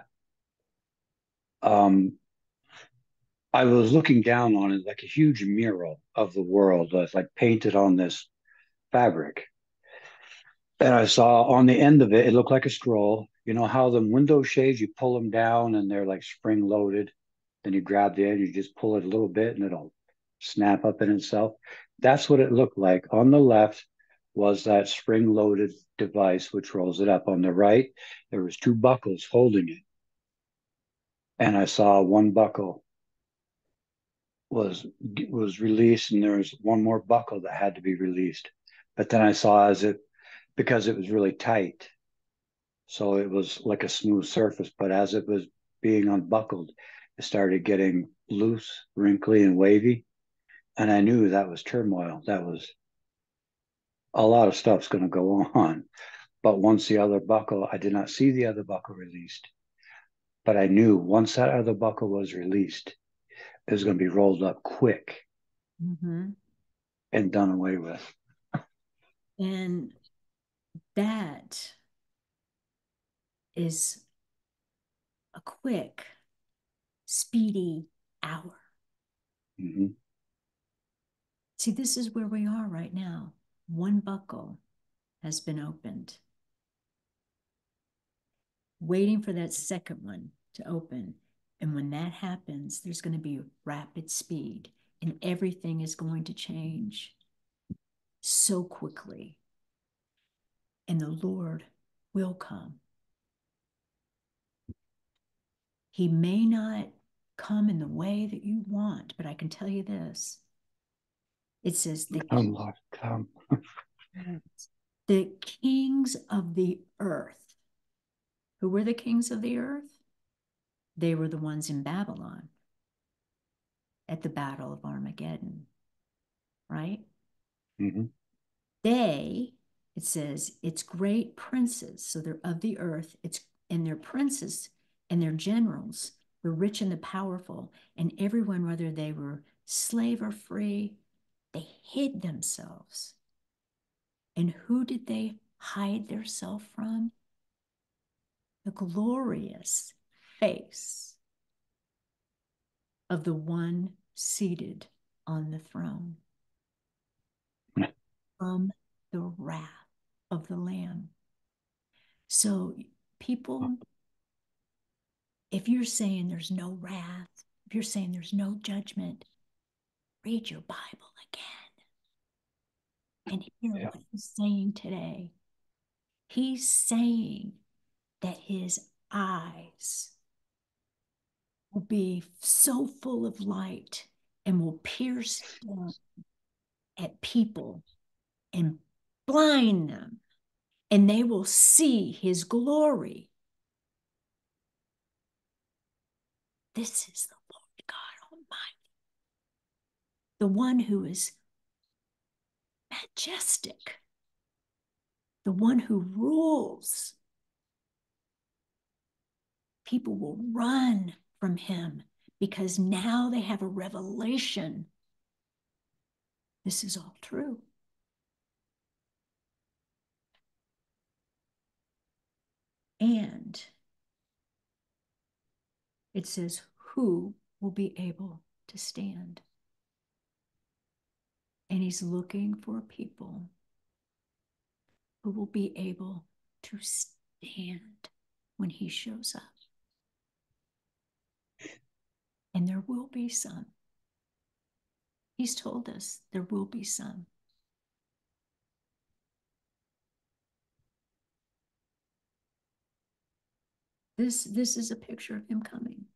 Um, I was looking down on it like a huge mural of the world that's like painted on this fabric. And I saw on the end of it, it looked like a scroll. You know how the window shades, you pull them down and they're like spring loaded. Then you grab the end, you just pull it a little bit and it'll snap up in itself. That's what it looked like. On the left was that spring loaded device, which rolls it up. On the right, there was two buckles holding it. And I saw one buckle was was released and there was one more buckle that had to be released. But then I saw as it, because it was really tight, so it was like a smooth surface, but as it was being unbuckled, it started getting loose, wrinkly, and wavy. And I knew that was turmoil. That was a lot of stuff's going to go on. But once the other buckle, I did not see the other buckle released, but I knew once that other buckle was released, it was going to be rolled up quick Mm-hmm. and done away with. And that is a quick, speedy hour. Mm-hmm. See, this is where we are right now. One buckle has been opened, waiting for that second one to open. And when that happens, there's going to be rapid speed and everything is going to change so quickly. And the Lord will come. He may not come in the way that you want, but I can tell you this. It says the, Come, Lord, come. the kings of the earth. Who were the kings of the earth? They were the ones in Babylon at the Battle of Armageddon, right? Mm-hmm. They, it says, it's great princes. So they're of the earth. It's and their princes and their generals, the rich and the powerful, and everyone, whether they were slave or free, they hid themselves. And who did they hide themselves from? The glorious face of the one seated on the throne from the wrath of the Lamb. So, people, if you're saying there's no wrath, if you're saying there's no judgment, read your Bible again and hear Yeah. what he's saying today. He's saying that his eyes will be so full of light and will pierce down at people and blind them, and they will see his glory. This is the Lord God Almighty, the one who is majestic, the one who rules. People will run from him because now they have a revelation. This is all true. And it says, who will be able to stand? And he's looking for people who will be able to stand when he shows up. And there will be some. He's told us there will be some. This, this is a picture of him coming.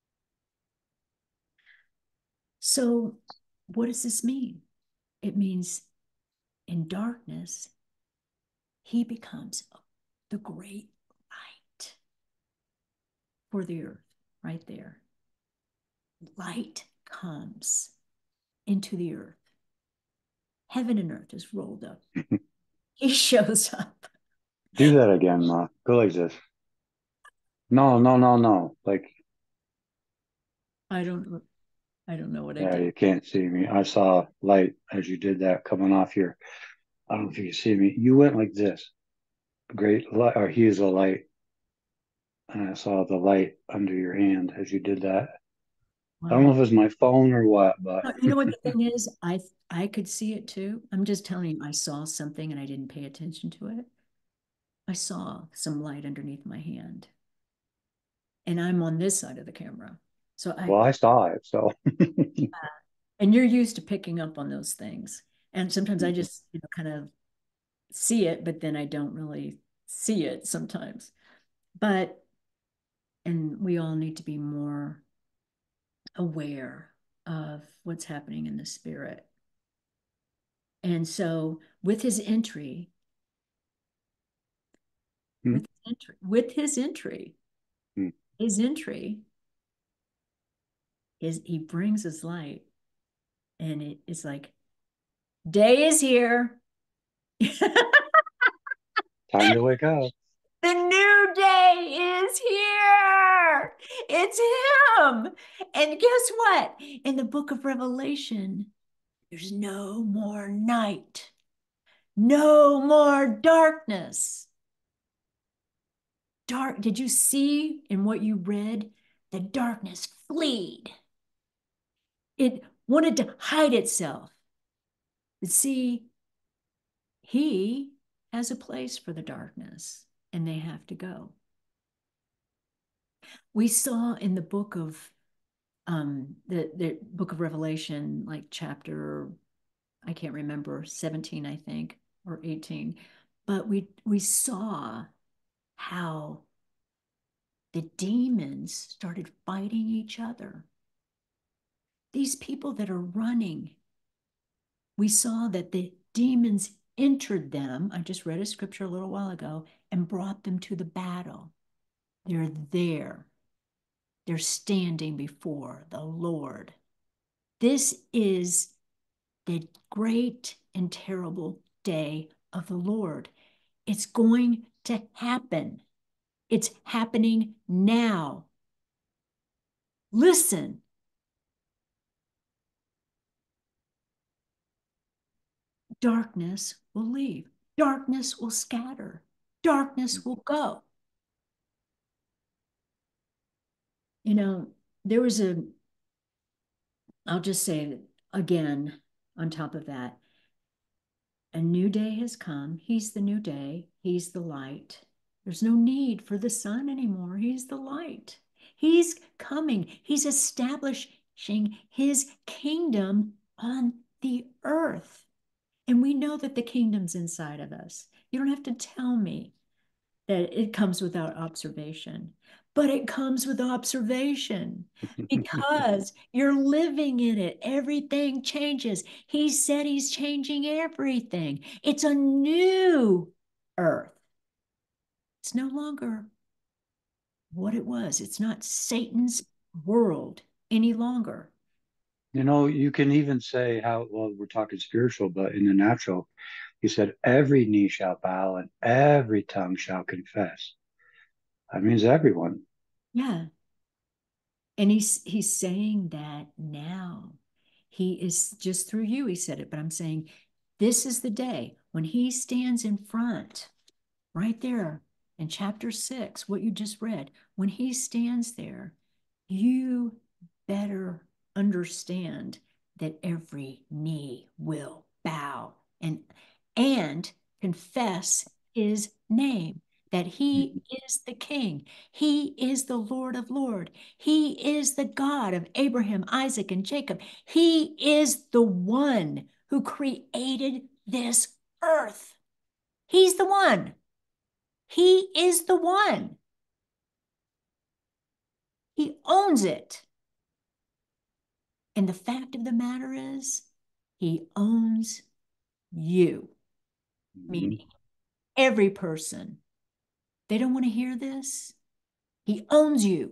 So what does this mean? It means in darkness, he becomes the great light for the earth, right there. Light comes into the earth. Heaven and earth is rolled up. He shows up. Do that again, Ma. Go like this. No, no, no, no. Like, I don't I don't know what I yeah, did. you can't see me. I saw light as you did that coming off here. I don't know if you can see me. You went like this. Great light, or he is a light. And I saw the light under your hand as you did that. I don't know Wow. if it was my phone or what, but You know what the thing is? I I could see it too. I'm just telling you, I saw something and I didn't pay attention to it. I saw some light underneath my hand. And I'm on this side of the camera. So I well, I saw it. So and you're used to picking up on those things. And sometimes I just, you know, kind of see it, but then I don't really see it sometimes. But and we all need to be more aware of what's happening in the spirit. And so with his entry, hmm. with entry, with his entry, Hmm. his entry is he brings his light and it is like day is here. Time to wake up. The new day is here. It's him. And guess what? In the book of Revelation, there's no more night, no more darkness. Dark, did you see in what you read? The darkness fled. It wanted to hide itself. But see, he has a place for the darkness, and they have to go. We saw in the book of um the the book of Revelation, like chapter, I can't remember, seventeen, I think, or eighteen, but we we saw how the demons started fighting each other. These people that are running, we saw that the demons entered them. I just read a scripture a little while ago and brought them to the battle. They're there. They're standing before the Lord. This is the great and terrible day of the Lord. It's going to happen. It's happening now. Listen. Darkness will leave. Darkness will scatter. Darkness will go. You know, there was a I'll just say again, on top of that, a new day has come. He's the new day. He's the light. There's no need for the sun anymore. He's the light. He's coming. He's establishing his kingdom on the earth. And we know that the kingdom's inside of us. You don't have to tell me that it comes without observation, but it comes with observation because you're living in it. Everything changes. He said he's changing everything. It's a new earth. It's no longer what it was. It's not Satan's world any longer. You know, you can even say how, well, we're talking spiritual, but in the natural, he said, every knee shall bow and every tongue shall confess. That means everyone. Yeah. And he's he's saying that now. He is just through you, he said it, but I'm saying this is the day when he stands in front, right there in chapter six, what you just read. When he stands there, you better understand that every knee will bow and and confess his name, that he is the king. He is the Lord of Lords. He is the God of Abraham, Isaac, and Jacob. He is the one who created this earth. He's the one. He is the one. He owns it. And the fact of the matter is, he owns you, Mhm. meaning every person. They don't want to hear this. He owns you.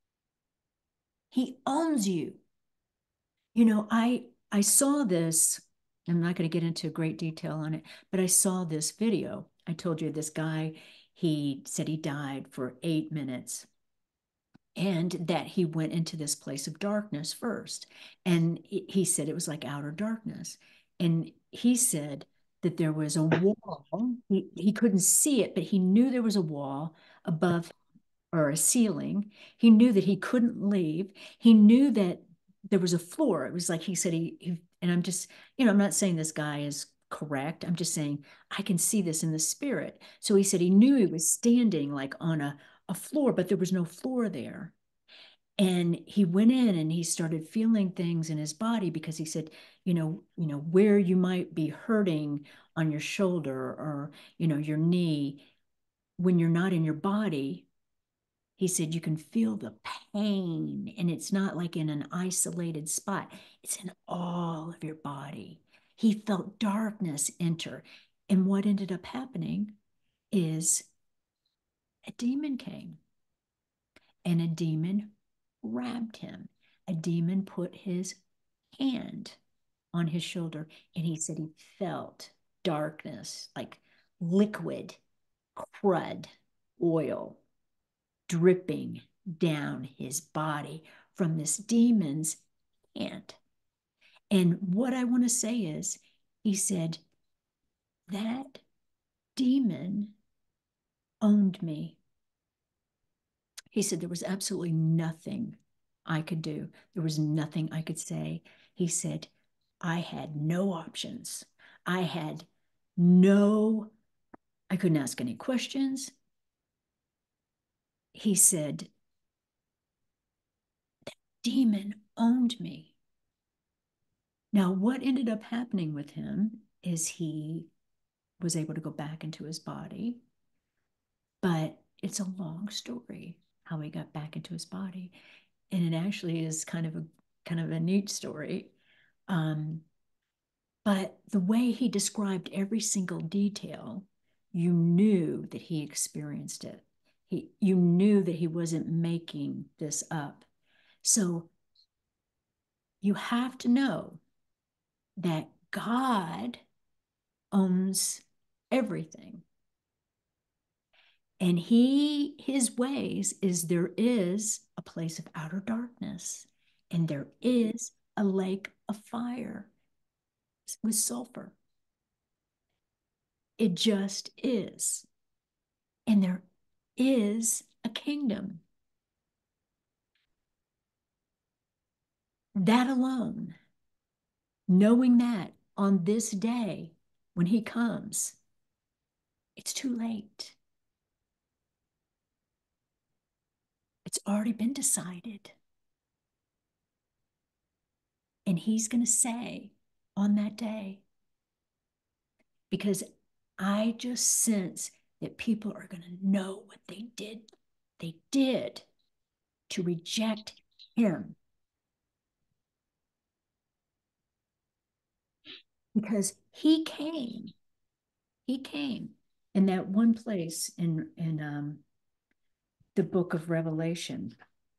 He owns you. You know, I I saw this. I'm not going to get into great detail on it, but I saw this video. I told you this guy, he said he died for eight minutes and that he went into this place of darkness first. And he said it was like outer darkness. And he said that there was a wall. He, he couldn't see it, but he knew there was a wall above or a ceiling. He knew that he couldn't leave. He knew that there was a floor. It was like he said he, he and I'm just, you know, I'm not saying this guy is correct. I'm just saying I can see this in the spirit. So he said he knew he was standing like on a, a floor, but there was no floor there. And he went in and he started feeling things in his body because he said, you know, you know, where you might be hurting on your shoulder or, you know, your knee, when you're not in your body, he said you can feel the pain and it's not like in an isolated spot, it's in all of your body. He felt darkness enter. And what ended up happening is a demon came and a demon grabbed him. A demon put his hand on his shoulder and he said he felt darkness, like liquid crud oil dripping down his body from this demon's hand. And what I want to say is, he said, that demon owned me. He said there was absolutely nothing I could do. There was nothing I could say. He said, I had no options. I had no, I couldn't ask any questions. He said, demon owned me. Now, what ended up happening with him is he was able to go back into his body, but it's a long story how he got back into his body. And it actually is kind of a kind of a neat story. Um, but the way he described every single detail, you knew that he experienced it. He, you knew that he wasn't making this up. So you have to know that God owns everything. And he, his ways is there is a place of outer darkness and there is a lake of fire with sulfur. It just is. And there is a kingdom. That alone, knowing that on this day when he comes, it's too late. It's already been decided. And he's going to say on that day, because I just sense that people are going to know what they did. They did to reject him. Because he came, he came in that one place in, in um, the book of Revelation.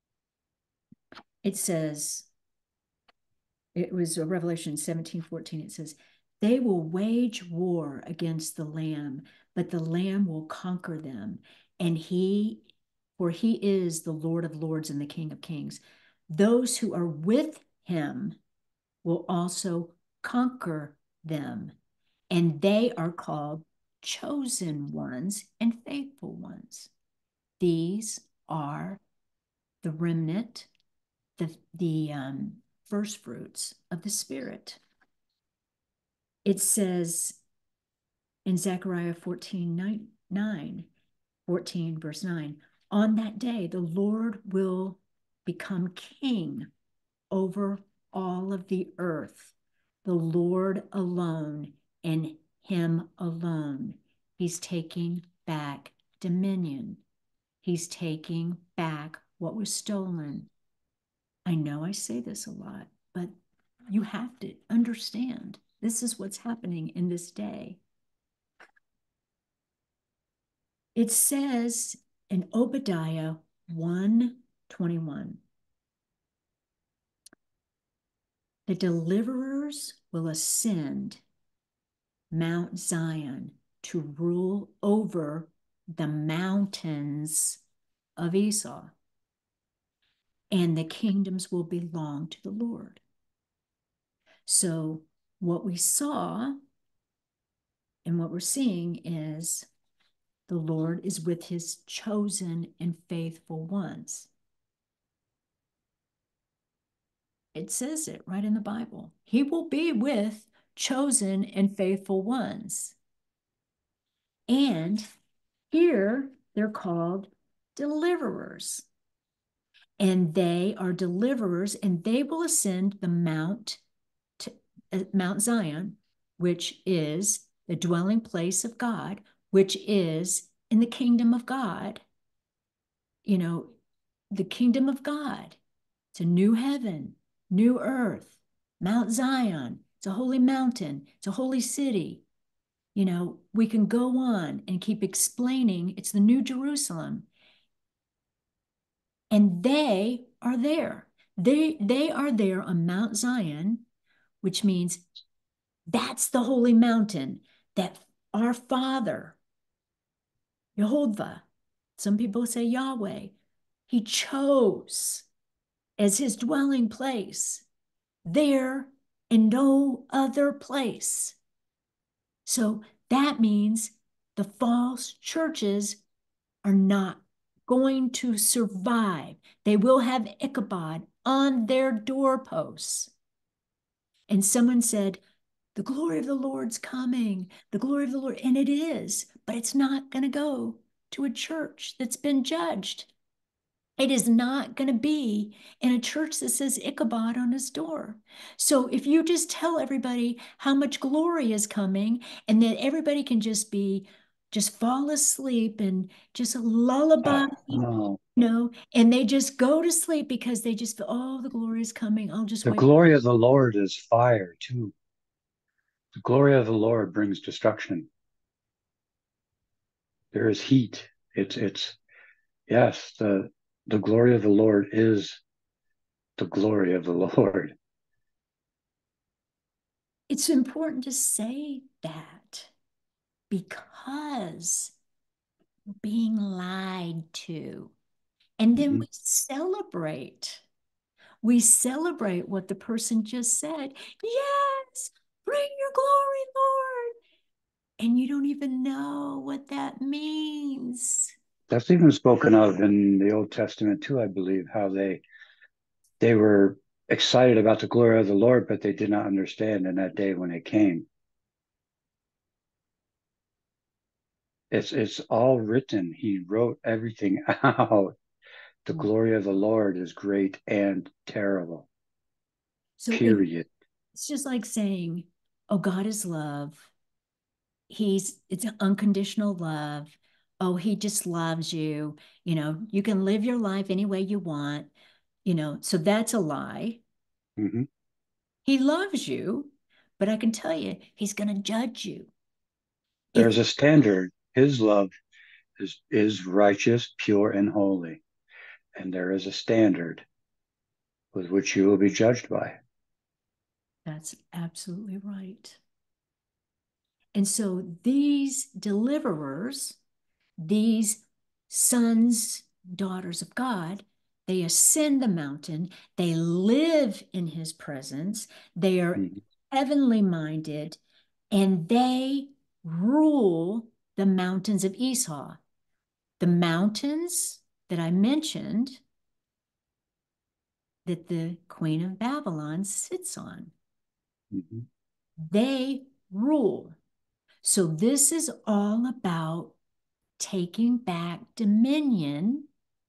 It says, it was a Revelation seventeen fourteen. It says, they will wage war against the Lamb, but the Lamb will conquer them. And he, for he is the Lord of Lords and the King of Kings. Those who are with him will also conquer them. And they are called chosen ones and faithful ones. These are the remnant, the, the um, first fruits of the Spirit. It says in Zechariah fourteen, nine, nine, fourteen, verse nine, on that day, the Lord will become king over all of the earth, the Lord alone and him alone. He's taking back dominion. He's taking back what was stolen. I know I say this a lot, but you have to understand this is what's happening in this day. It says in Obadiah one twenty-one, the deliverers will ascend Mount Zion to rule over the mountains of Esau, and the kingdoms will belong to the Lord. So what we saw and what we're seeing is the Lord is with his chosen and faithful ones. It says it right in the Bible. He will be with chosen and faithful ones. And here they're called deliverers. And they are deliverers, and they will ascend the mount, to, uh, Mount Zion, which is the dwelling place of God, which is in the kingdom of God. You know, the kingdom of God. It's a new heaven, new earth, Mount Zion. It's a holy mountain. It's a holy city. You know, we can go on and keep explaining it's the New Jerusalem. And they are there. They, they are there on Mount Zion, which means that's the holy mountain that our Father, Jehovah, some people say Yahweh, he chose as his dwelling place there and no other place. So that means the false churches are not going to survive. They will have Ichabod on their doorposts. And someone said, the glory of the Lord's coming, the glory of the Lord. And it is, but it's not going to go to a church that's been judged. It is not going to be in a church that says Ichabod on his door. So if you just tell everybody how much glory is coming and that everybody can just be, just fall asleep and just a lullaby, Oh, you know, and they just go to sleep because they just feel, oh, the glory is coming. I'll just the wait. glory of the Lord is fire too. The glory of the Lord brings destruction. There is heat. It's it's yes, the the glory of the Lord is the glory of the Lord. It's important to say that because we're being lied to. And then Mhm. we celebrate. We celebrate what the person just said. Yes, bring your glory, Lord. And you don't even know what that means. That's even spoken of in the Old Testament too, I believe, how they they were excited about the glory of the Lord, but they did not understand in that day when it came. It's it's all written. He wrote everything out. The glory of the Lord is great and terrible. So it, Period. it's just like saying, oh, God is love. He's, it's an unconditional love. Oh, he just loves you. You know, you can live your life any way you want. You know, so that's a lie. Mm-hmm. He loves you, but I can tell you, he's going to judge you. If There's a standard. His love is is righteous, pure, and holy, and there is a standard with which you will be judged by. That's absolutely right. And so these deliverers, these sons, daughters of God, they ascend the mountain, they live in his presence, they are Mm-hmm. heavenly minded, and they rule the mountains of Esau. The mountains that I mentioned that the Queen of Babylon sits on, Mm-hmm. they rule. So this is all about taking back dominion,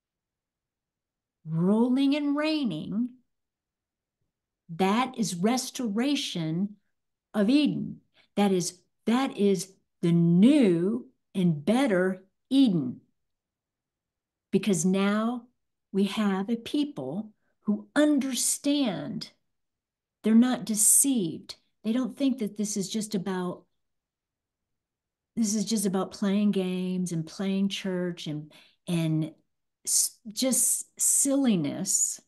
ruling and reigning. That is restoration of Eden. That is that is the new and better Eden. Because now we have a people who understand. They're not deceived. They don't think that this is just about this is just about playing games and playing church and and just silliness.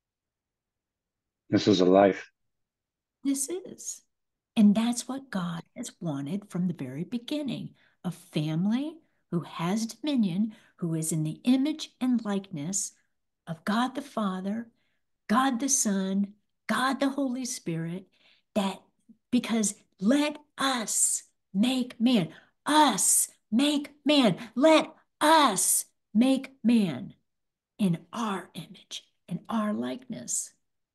This is a life. This is. And that's what God has wanted from the very beginning, a family who has dominion, who is in the image and likeness of God the Father, God the Son, God the Holy Spirit, that because let us make man, us make man, let us make man in our image, in our likeness.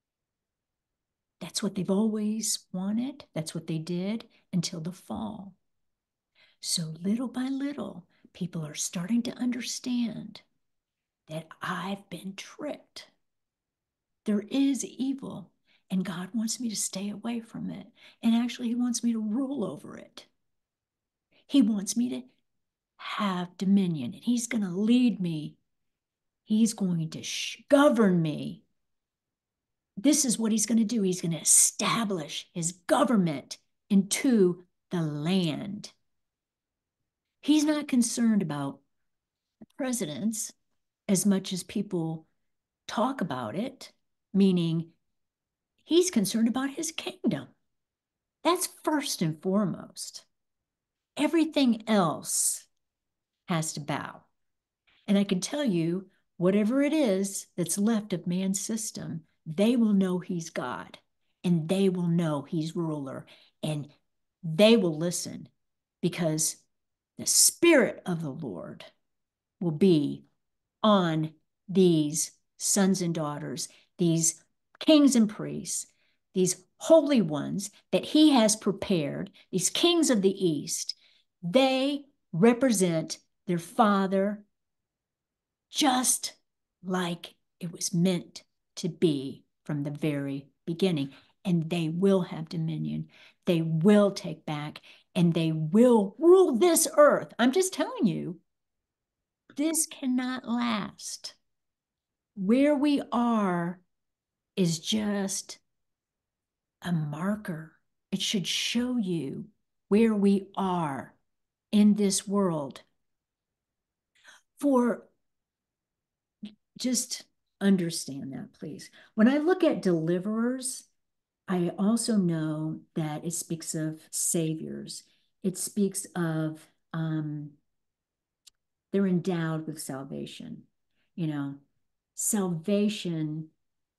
That's what they've always wanted. That's what they did until the fall. So little by little, people are starting to understand that I've been tricked. There is evil, and God wants me to stay away from it. And actually, He wants me to rule over it. He wants me to have dominion, and He's going to lead me. He's going to govern me. This is what He's going to do. He's going to establish His government into the land. He's not concerned about presidents as much as people talk about it, meaning He's concerned about His kingdom. That's first and foremost. Everything else has to bow. And I can tell you, whatever it is that's left of man's system, they will know He's God, and they will know He's ruler, and they will listen, because the Spirit of the Lord will be on these sons and daughters, these kings and priests, these holy ones that He has prepared, these kings of the East. They represent their Father just like it was meant to be from the very beginning. And they will have dominion. They will take back, and they will rule this earth. I'm just telling you, this cannot last. Where we are is just a marker. It should show you where we are in this world. For just understand that, please. When I look at deliverers, I also know that it speaks of saviors. It speaks of um, they're endowed with salvation. You know, salvation,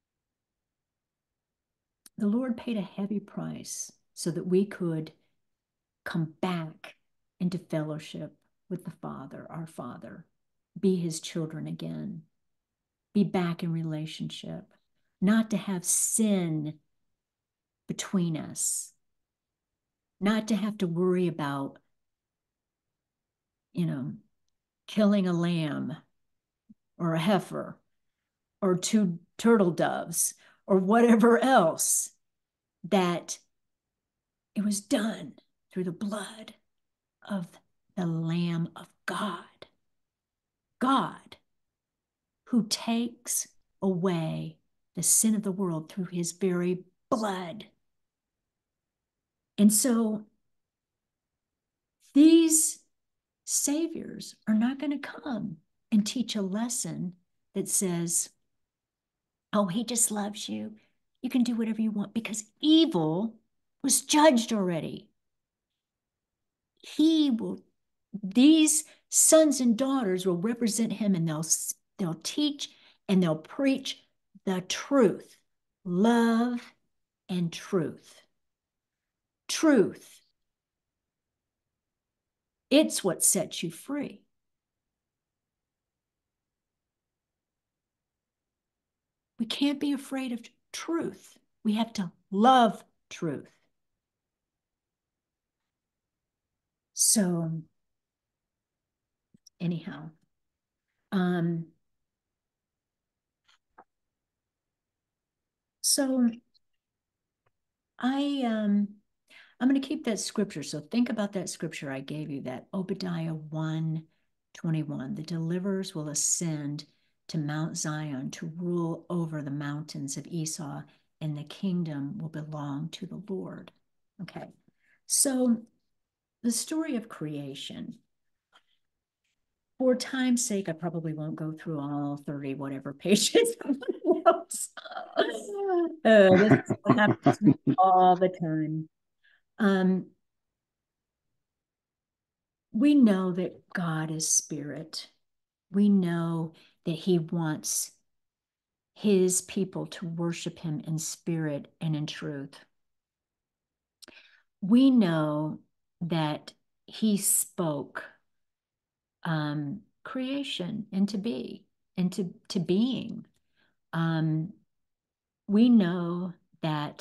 the Lord paid a heavy price so that we could come back into fellowship with the Father, our Father, be His children again, be back in relationship. not to have sin between us, not to have to worry about, you know, killing a lamb or a heifer or two turtle doves or whatever else, that it was done through the blood of the Lamb of God. God, who takes away the sin of the world through his very blood. And so these saviors are not going to come and teach a lesson that says, oh, he just loves you. You can do whatever you want, because evil was judged already. He will, these sons and daughters will represent him, and they'll, they'll teach and they'll preach the truth, love and truth. Truth. It's what sets you free. We can't be afraid of truth. We have to love truth. So anyhow, um, so I, um, I'm going to keep that scripture. So think about that scripture I gave you, that Obadiah one twenty-one. The deliverers will ascend to Mount Zion to rule over the mountains of Esau, and the kingdom will belong to the Lord. Okay, so the story of creation. For time's sake, I probably won't go through all thirty whatever pages of notes. Uh, this is what happens all the time. Um, we know that God is spirit. We know that he wants his people to worship him in spirit and in truth. We know that he spoke um, creation into be, into to being. Um, we know that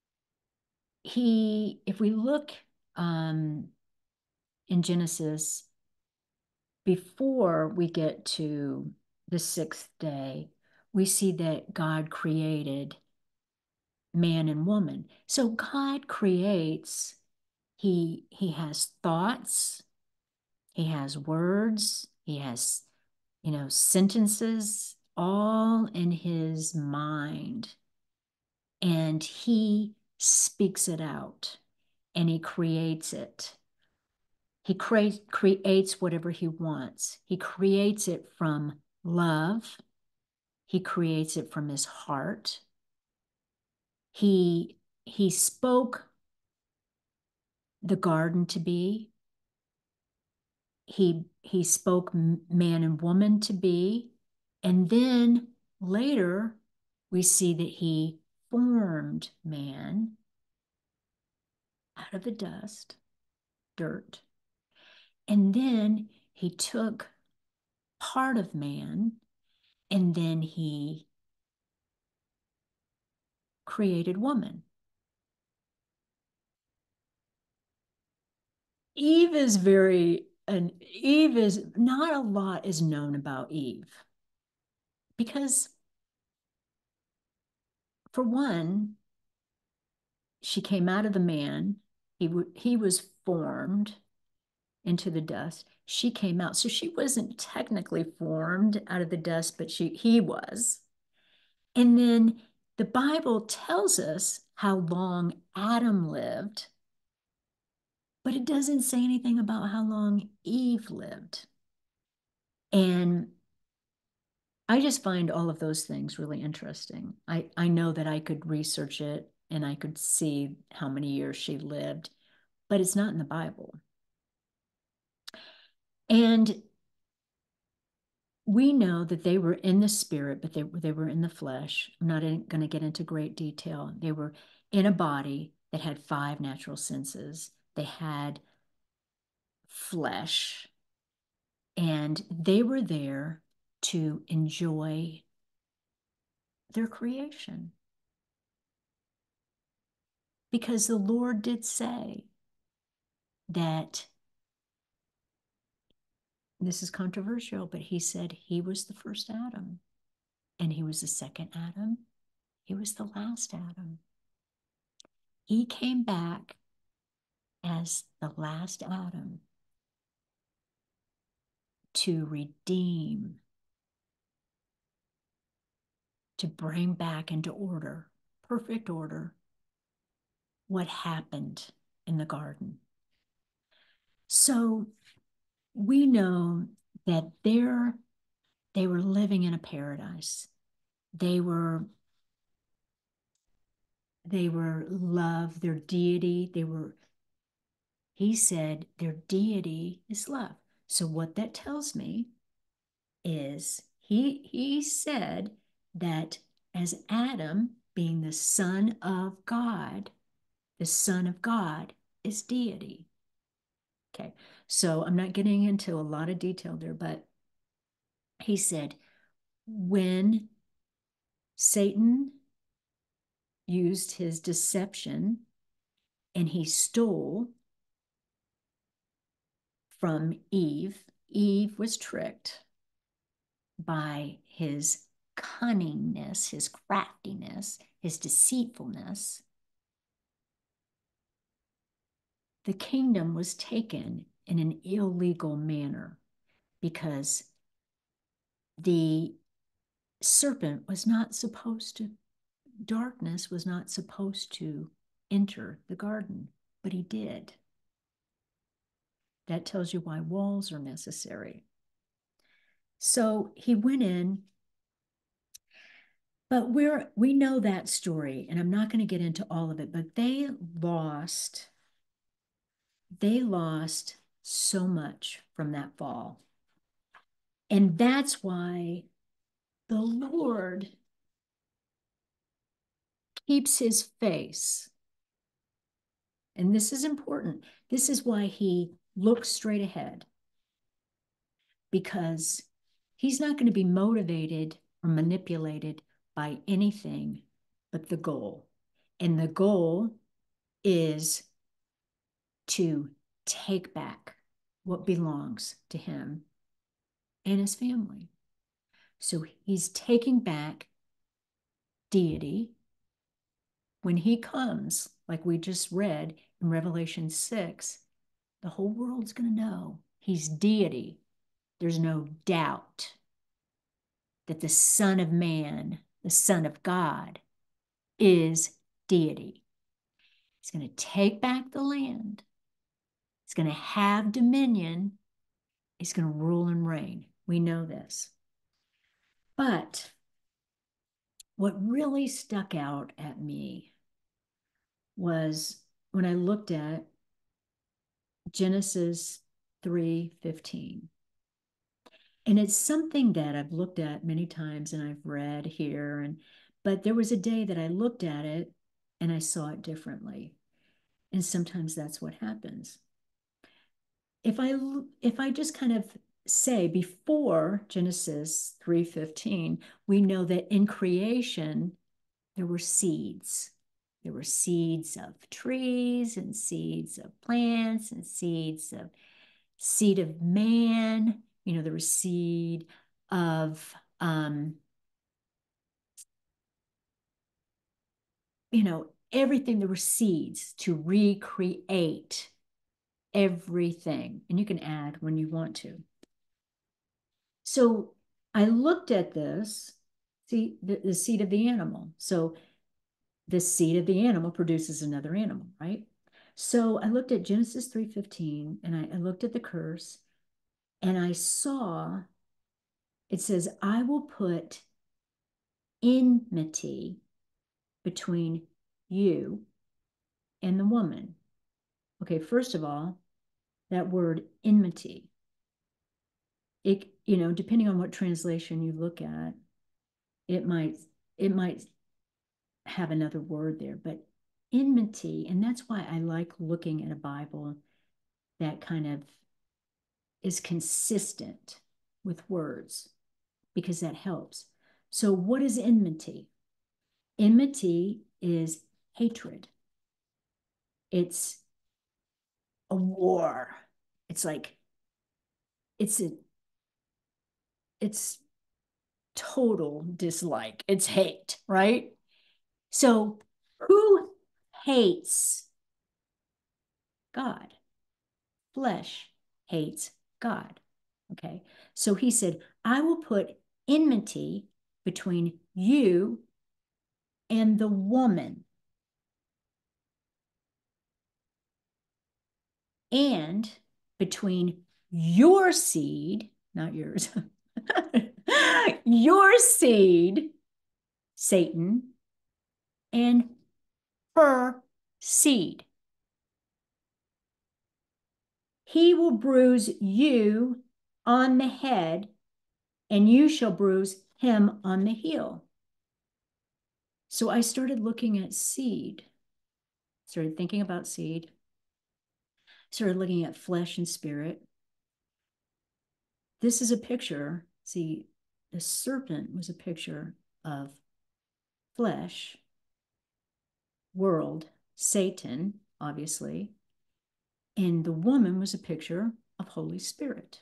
he, if we look um, in Genesis, before we get to the sixth day, we see that God created man and woman. So God creates, he, he has thoughts, he has words, he has, you know, sentences, all in his mind. And he speaks it out and he creates it. He cre creates whatever he wants. He creates it from love. He creates it from his heart. He, he spoke the garden to be. He, he spoke man and woman to be. And then later, we see that he formed man out of the dust, dirt. And then he took part of man and then he created woman. Eve is very, and Eve is, not a lot is known about Eve. Because for one, she came out of the man, he, he was formed into the dust. She came out. So she wasn't technically formed out of the dust, but she he was. And then the Bible tells us how long Adam lived, but it doesn't say anything about how long Eve lived. And I just find all of those things really interesting. I, I know that I could research it and I could see how many years she lived, but it's not in the Bible. And we know that they were in the spirit, but they, they were in the flesh. I'm not going to get into great detail. They were in a body that had five natural senses. They had flesh, and they were there to enjoy their creation. Because the Lord did say that, this is controversial, but he said he was the first Adam, and he was the second Adam. He was the last Adam. He came back as the last Adam to redeem, to bring back into order, perfect order, what happened in the garden. So we know that there they were living in a paradise. They were they were love, their deity. They were, he said, their deity is love. So what that tells me is he he said that as Adam, being the son of God, the son of God is deity. Okay, so I'm not getting into a lot of detail there, but he said when Satan used his deception and he stole from Eve, Eve was tricked by his cunningness, his craftiness, his deceitfulness. The kingdom was taken in an illegal manner because the serpent was not supposed to, darkness was not supposed to enter the garden, but he did. That tells you why walls are necessary. So he went in, but we're, we know that story, and I'm not going to get into all of it, but they lost, they lost so much from that fall. And that's why the Lord keeps his face. And this is important. This is why he looks straight ahead, because he's not going to be motivated or manipulated by anything but the goal. And the goal is to take back what belongs to him and his family. So he's taking back deity. When he comes, like we just read in Revelation six, the whole world's going to know he's deity. There's no doubt that the Son of Man, the Son of God, is deity. He's going to take back the land. He's going to have dominion. He's going to rule and reign. We know this. But what really stuck out at me was when I looked at Genesis three fifteen. And it's something that I've looked at many times and I've read here, and but there was a day that I looked at it and I saw it differently. And sometimes that's what happens. If I if I just kind of say before Genesis three fifteen, we know that in creation there were seeds. There were seeds of trees and seeds of plants and seeds of seed of man. You know, there was seed of um, you know, everything. There were seeds to recreate everything. And you can add when you want to. So I looked at this, see, the, the seed of the animal. So the seed of the animal produces another animal, right? So I looked at Genesis three fifteen and I, I looked at the curse and I saw it says, I will put enmity between you and the woman. Okay, first of all, that word enmity, it, you know, depending on what translation you look at, it might, it might have another word there, but enmity, and that's why I like looking at a Bible that kind of is consistent with words, because that helps. So what is enmity? Enmity is hatred. It's a war. It's like, it's a, it's total dislike. It's hate, right? So who hates God? Flesh hates God. Okay. So he said, I will put enmity between you and the woman, and between your seed, not yours, your seed, Satan, and her seed. He will bruise you on the head, and you shall bruise him on the heel. So I started looking at seed, started thinking about seed, started looking at flesh and spirit. This is a picture. See, the serpent was a picture of flesh, world, Satan, obviously. And the woman was a picture of Holy Spirit.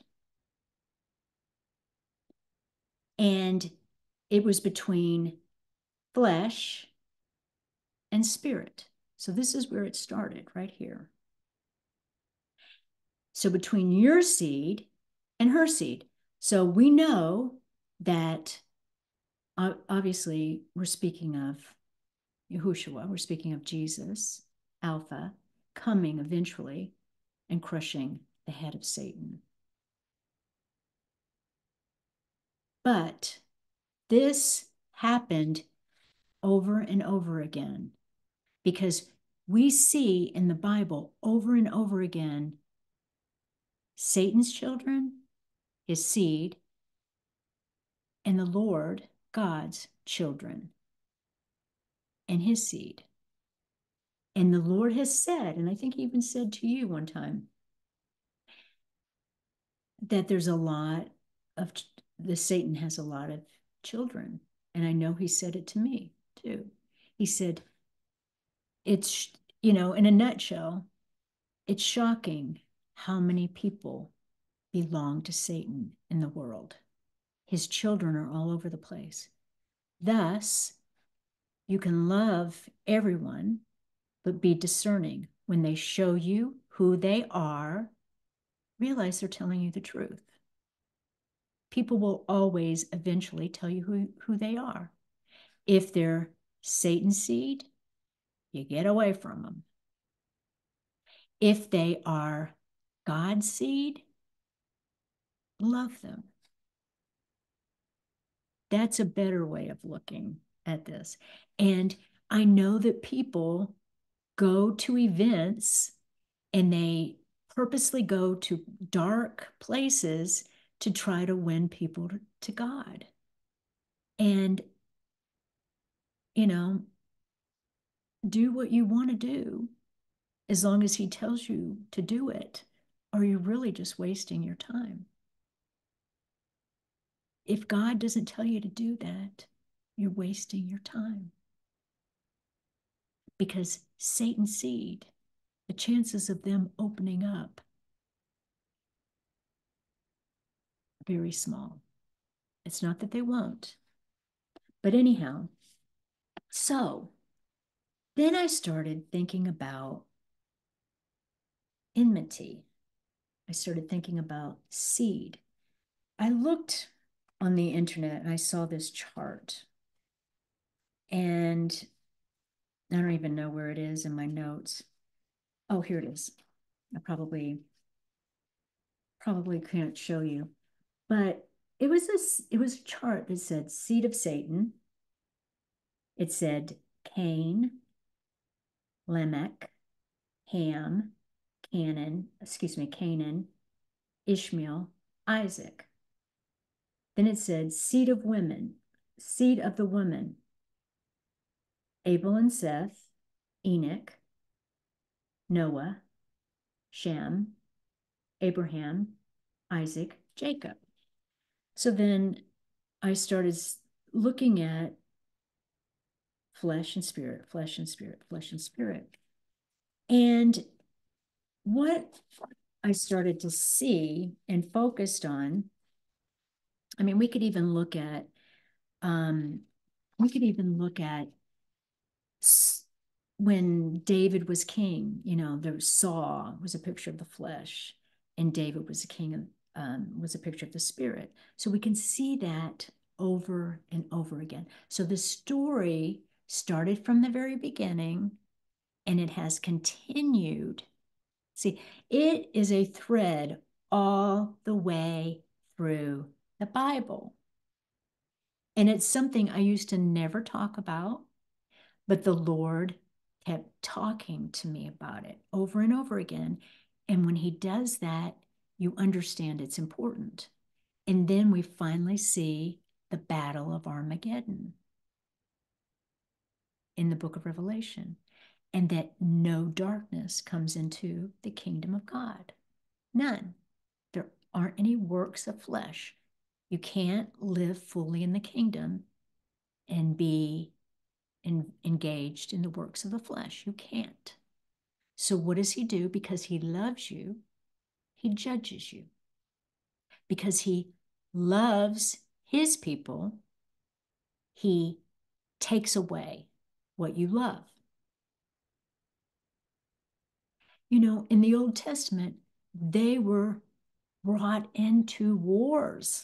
And it was between flesh and spirit. So this is where it started, right here. So between your seed and her seed. So we know that obviously we're speaking of Yahushua, we're speaking of Jesus, Alpha, coming eventually and crushing the head of Satan. But this happened over and over again because we see in the Bible over and over again Satan's children, his seed, and the Lord, God's children, and his seed. And the Lord has said, and I think he even said to you one time, that there's a lot of, the Satan has a lot of children. And I know he said it to me too. He said, it's, you know, in a nutshell, it's shocking how many people belong to Satan in the world. His children are all over the place. Thus, you can love everyone, but be discerning. When they show you who they are, realize they're telling you the truth. People will always eventually tell you who, who they are. If they're Satan's seed, you get away from them. If they are God's seed, love them. That's a better way of looking at this. And I know that people go to events and they purposely go to dark places to try to win people to God. And, you know, do what you want to do as long as he tells you to do it, or you're really just wasting your time. If God doesn't tell you to do that, you're wasting your time. Because Satan's seed, the chances of them opening up, very small. It's not that they won't. But anyhow, so then I started thinking about enmity. I started thinking about seed. I looked on the internet and I saw this chart. And I don't even know where it is in my notes. Oh, here it is. I probably probably can't show you. But it was this, it was a chart that said seed of Satan. It said Cain, Lamech, Ham, Canaan, excuse me, Canaan, Ishmael, Isaac. Then it said seed of women, seed of the woman, Abel and Seth, Enoch, Noah, Shem, Abraham, Isaac, Jacob. So then I started looking at flesh and spirit, flesh and spirit, flesh and spirit. And what I started to see and focused on, I mean, we could even look at, um, we could even look at when David was king, you know, there was Saul was a picture of the flesh, and David was a king of, um, was a picture of the spirit. So we can see that over and over again. So the story started from the very beginning and it has continued. See, it is a thread all the way through the Bible. And it's something I used to never talk about, but the Lord kept talking to me about it over and over again. And when he does that, you understand it's important. And then we finally see the battle of Armageddon in the book of Revelation, and that no darkness comes into the kingdom of God. None. There aren't any works of flesh. You can't live fully in the kingdom and be in, engaged in the works of the flesh. You can't. So what does he do? Because he loves you, he judges you. Because he loves his people, he takes away what you love. You know, in the Old Testament, they were brought into wars.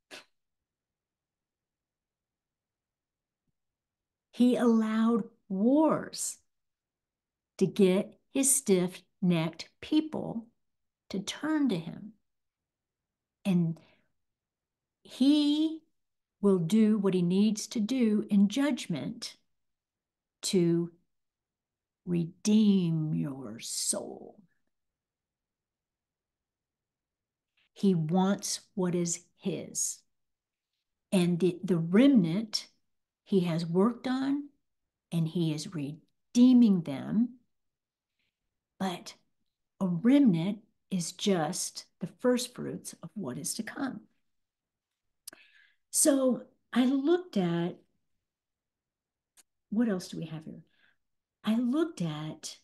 He allowed wars to get his stiff-necked people to turn to him. And he will do what he needs to do in judgment to redeem your soul. He wants what is his. And the, the remnant he has worked on, and he is redeeming them. But a remnant is just the first fruits of what is to come. So I looked at, what else do we have here? I looked at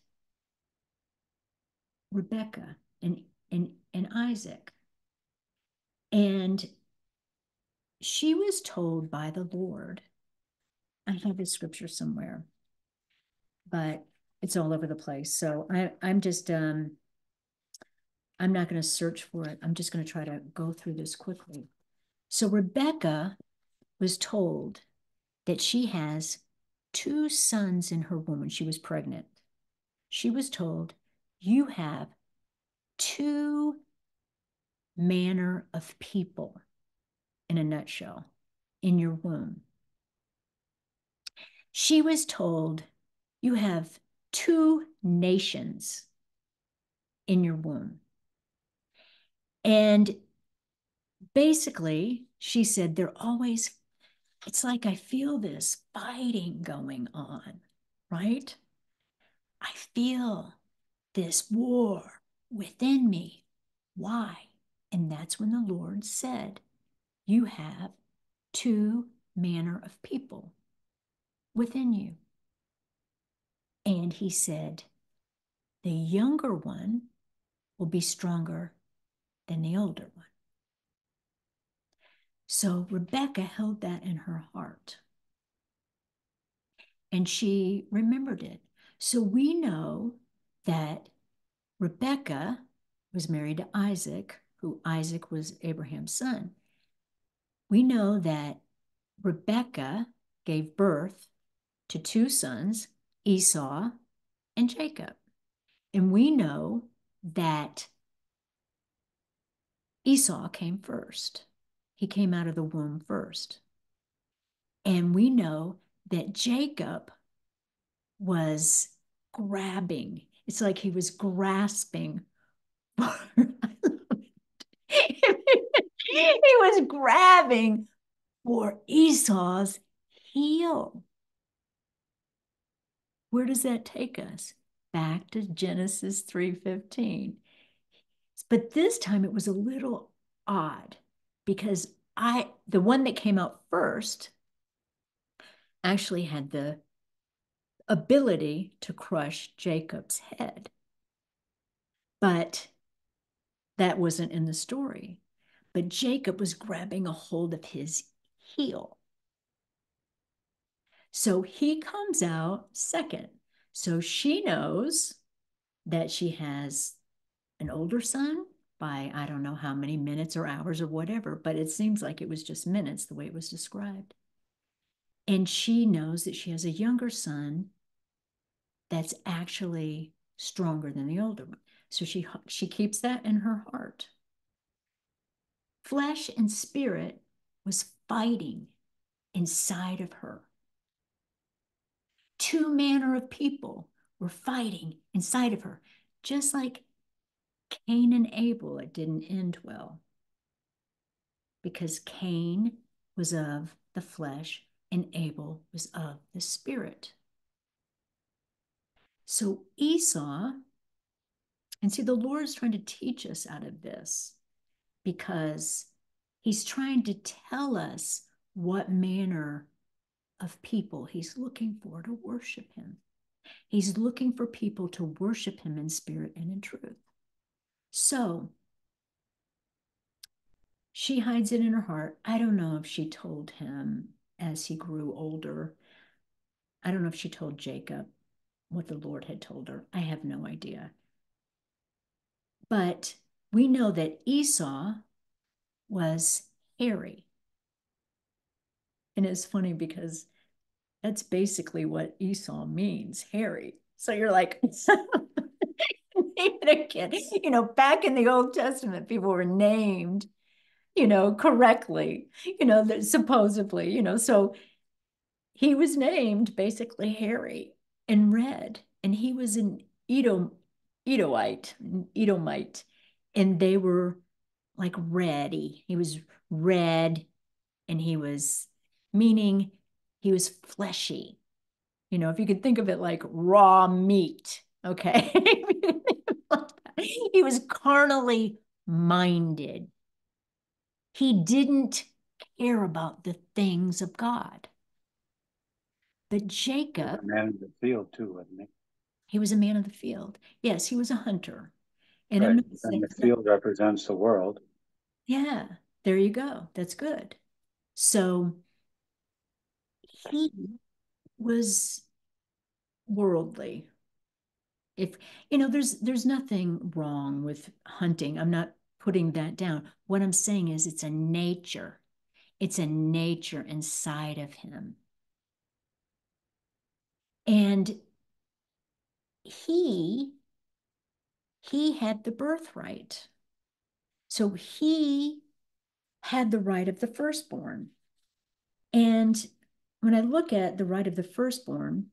Rebecca and, and, and Isaac. And she was told by the Lord, I have this scripture somewhere, but it's all over the place. So I, I'm just, um, I'm not going to search for it. I'm just going to try to go through this quickly. So Rebecca was told that she has two sons in her womb when she was pregnant. She was told, you have two manner of people, in a nutshell, in your womb. She was told, you have two nations in your womb. And basically, she said, they're always, it's like I feel this fighting going on, right? I feel this war within me. Why? And that's when the Lord said, you have two manner of people within you. And he said, the younger one will be stronger than the older one. So Rebecca held that in her heart. And she remembered it. So we know that Rebecca was married to Isaac, who Isaac was Abraham's son. We know that Rebecca gave birth to two sons, Esau and Jacob. And we know that Esau came first. He came out of the womb first. And we know that Jacob was grabbing. It's like he was grasping. He was grabbing for Esau's heel. Where does that take us? Back to Genesis three fifteen. But this time it was a little odd because I, the one that came out first actually had the ability to crush Jacob's head. But that wasn't in the story. But Jacob was grabbing a hold of his heel. So he comes out second. So she knows that she has an older son by I don't know how many minutes or hours or whatever, but it seems like it was just minutes the way it was described. And she knows that she has a younger son that's actually stronger than the older one. So she she keeps that in her heart. Flesh and spirit was fighting inside of her. Two manner of people were fighting inside of her, just like Cain and Abel. It didn't end well because Cain was of the flesh and Abel was of the spirit. So Esau, and see, the Lord is trying to teach us out of this because he's trying to tell us what manner of people he's looking for to worship him. He's looking for people to worship him in spirit and in truth. So she hides it in her heart. I don't know if she told him as he grew older. I don't know if she told Jacob what the Lord had told her. I have no idea. But we know that Esau was hairy. And it's funny because that's basically what Esau means, hairy. So you're like, name it again. You know, back in the Old Testament, people were named, you know, correctly, you know, supposedly, you know, so he was named basically hairy and red, and he was an Edom, Edomite, Edomite, and they were like reddy. He was red, and he was meaning he was fleshy. You know, if you could think of it like raw meat, okay? He was carnally minded. He didn't care about the things of God. But Jacob, a man in the field too, wasn't he? He was a man of the field. Yes, he was a hunter. And I'm Right. not And saying the that, field represents the world. yeah, there you go. That's good. So he was worldly. If you know, there's there's nothing wrong with hunting. I'm not putting that down. What I'm saying is it's a nature. It's a nature inside of him. And he he had the birthright. So he had the right of the firstborn. And when I look at the right of the firstborn,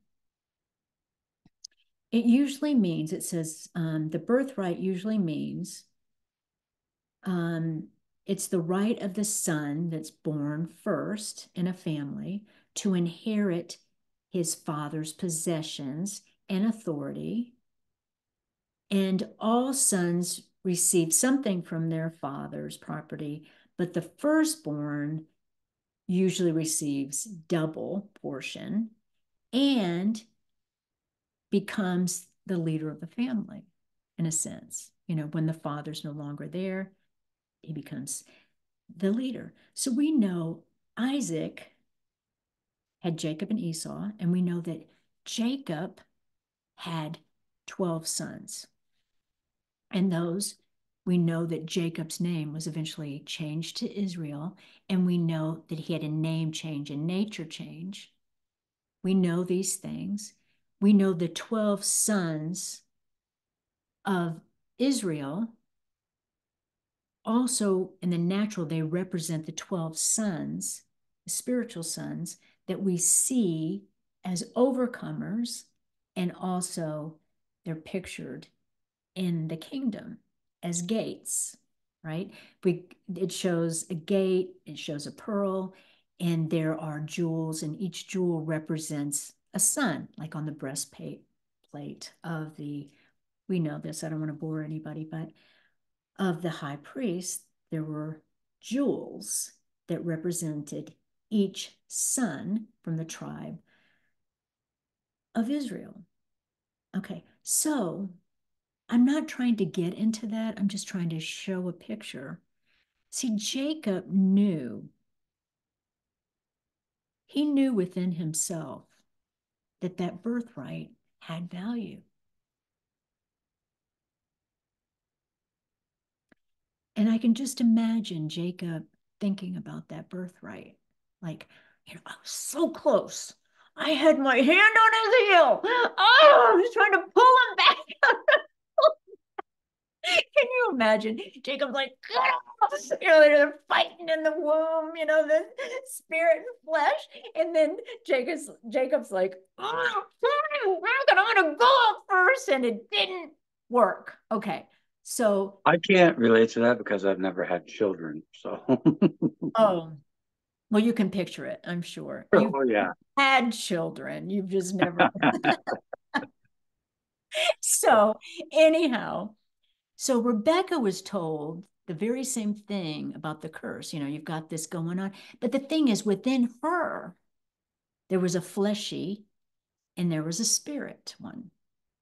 it usually means, it says um, the birthright usually means um, it's the right of the son that's born first in a family to inherit his father's possessions and authority. And all sons receive something from their father's property, but the firstborn usually receives double portion and becomes the leader of the family in a sense. You know, when the father's no longer there, he becomes the leader. So we know Isaac had Jacob and Esau, and we know that Jacob had twelve sons. And those, we know that Jacob's name was eventually changed to Israel, and we know that he had a name change and nature change. We know these things. We know the twelve sons of Israel. Also, in the natural, they represent the twelve sons, the spiritual sons that we see as overcomers, and also they're pictured in the kingdom as gates, right? We it shows a gate, it shows a pearl, and there are jewels, and each jewel represents a sun, like on the breastplate plate of the, we know this, I don't want to bore anybody, but of the high priest, there were jewels that represented each son from the tribe of Israel. Okay, so I'm not trying to get into that. I'm just trying to show a picture. See, Jacob knew, he knew within himself that that birthright had value. And I can just imagine Jacob thinking about that birthright. Like, you know, I was so close. I had my hand on his heel. Oh, I was trying to pull him back. Can you imagine? Jacob's like, you know, they're fighting in the womb, you know, the spirit and flesh. And then Jacob's Jacob's like, oh, I'm gonna go up first. And it didn't work. Okay. So, I can't relate to that because I've never had children. So, oh, well, you can picture it, I'm sure. You've oh yeah. had children, you've just never. So, anyhow, so Rebecca was told the very same thing about the curse. You know, you've got this going on. But the thing is, within her, there was a fleshy and there was a spirit one.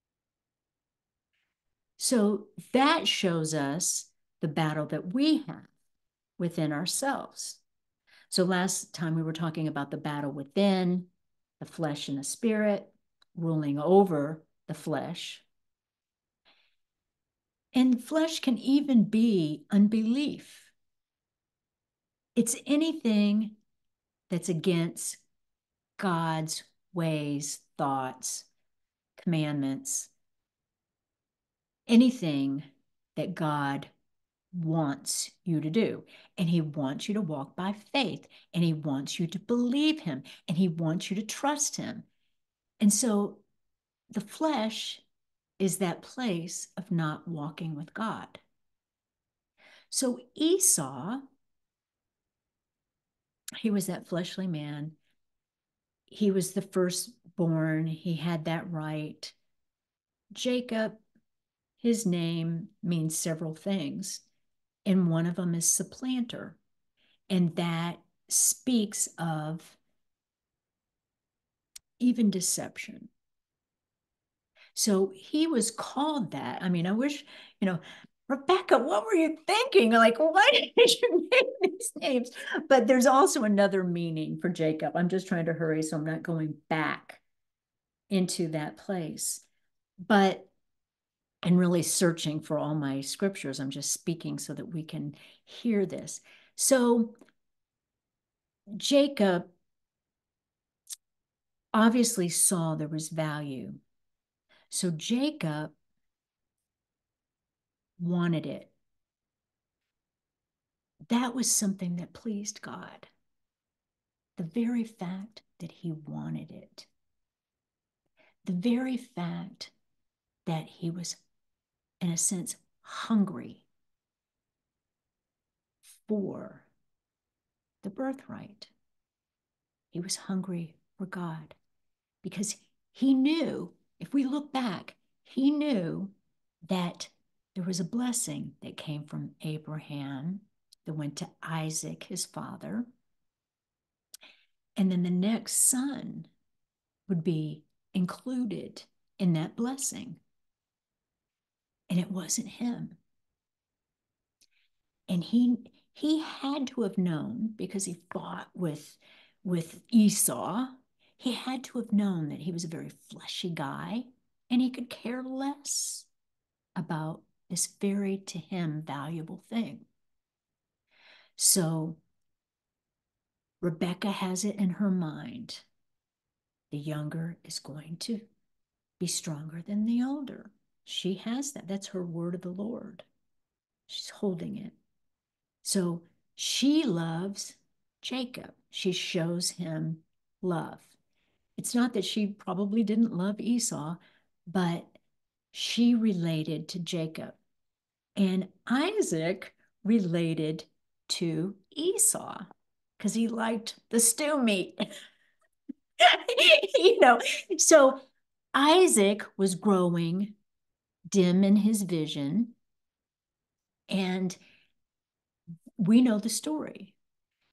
So that shows us the battle that we have within ourselves. So last time we were talking about the battle within, the flesh and the spirit ruling over the flesh. And flesh can even be unbelief. It's anything that's against God's ways, thoughts, commandments, anything that God wants you to do. And he wants you to walk by faith, and he wants you to believe him, and he wants you to trust him. And so the flesh is that place of not walking with God. So Esau, he was that fleshly man. He was the firstborn. He had that right. Jacob, his name means several things, and one of them is supplanter. And that speaks of even deception. So he was called that. I mean, I wish, you know, Rebecca, what were you thinking? Like, why did you name these names? But there's also another meaning for Jacob. I'm just trying to hurry, so I'm not going back into that place. But and really searching for all my scriptures, I'm just speaking so that we can hear this. So Jacob obviously saw there was value. So Jacob wanted it. That was something that pleased God. The very fact that he wanted it. The very fact that he was, in a sense, hungry for the birthright. He was hungry for God because he knew, if we look back, he knew that there was a blessing that came from Abraham that went to Isaac, his father. And then the next son would be included in that blessing. And it wasn't him. And he he had to have known, because he fought with, with Esau, he had to have known that he was a very fleshy guy and he could care less about this very, to him, valuable thing. So Rebecca has it in her mind. The younger is going to be stronger than the older. She has that. That's her word of the Lord. She's holding it. So she loves Jacob. She shows him love. It's not that she probably didn't love Esau, but she related to Jacob. And Isaac related to Esau because he liked the stew meat. You know, so Isaac was growing dim in his vision. And we know the story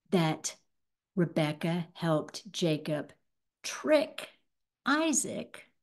that Rebecca helped Jacob trick Isaac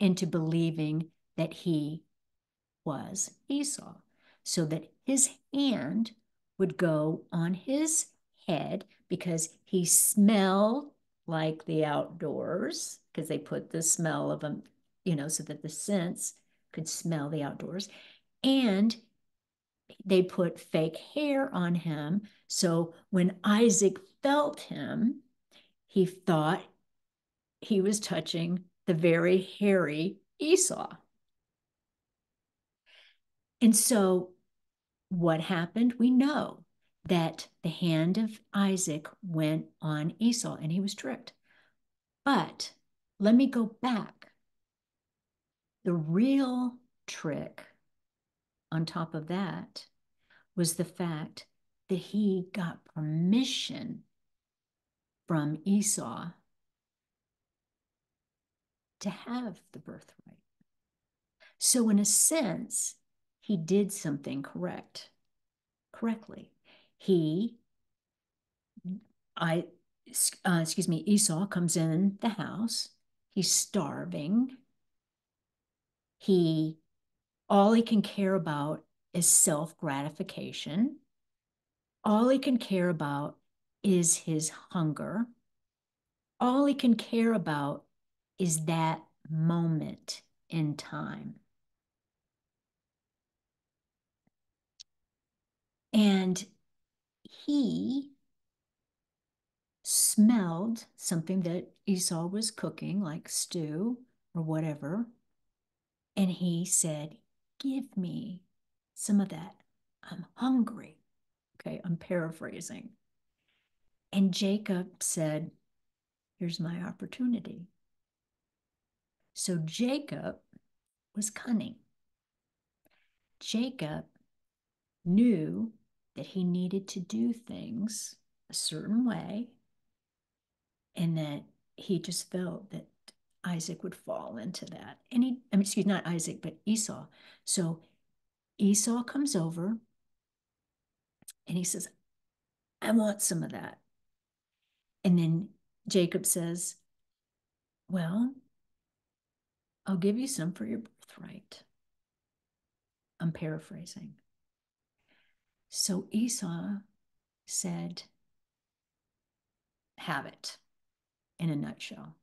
into believing that he was Esau, so that his hand would go on his head because he smelled like the outdoors, because they put the smell of them, you know, so that the sense could smell the outdoors. And they put fake hair on him. So when Isaac felt him, he thought he was touching the very hairy Esau. And so what happened? We know that the hand of Isaac went on Esau and he was tricked. But let me go back. The real trick on top of that was the fact that he got permission from Esau to have the birthright. So in a sense, he did something correct, correctly. He, I, uh, excuse me, Esau comes in the house. He's starving. He, all he can care about is self-gratification. All he can care about is his hunger. All he can care about is that moment in time. And he smelled something that Esau was cooking, like stew or whatever. And he said, give me some of that. I'm hungry. Okay, I'm paraphrasing. And Jacob said, here's my opportunity. So Jacob was cunning. Jacob knew that he needed to do things a certain way, and that he just felt that Isaac would fall into that. And he, I mean, excuse me, not Isaac, but Esau. So Esau comes over and he says, I want some of that. And then Jacob says, well, I'll give you some for your birthright. I'm paraphrasing. So Esau said, have it, in a nutshell.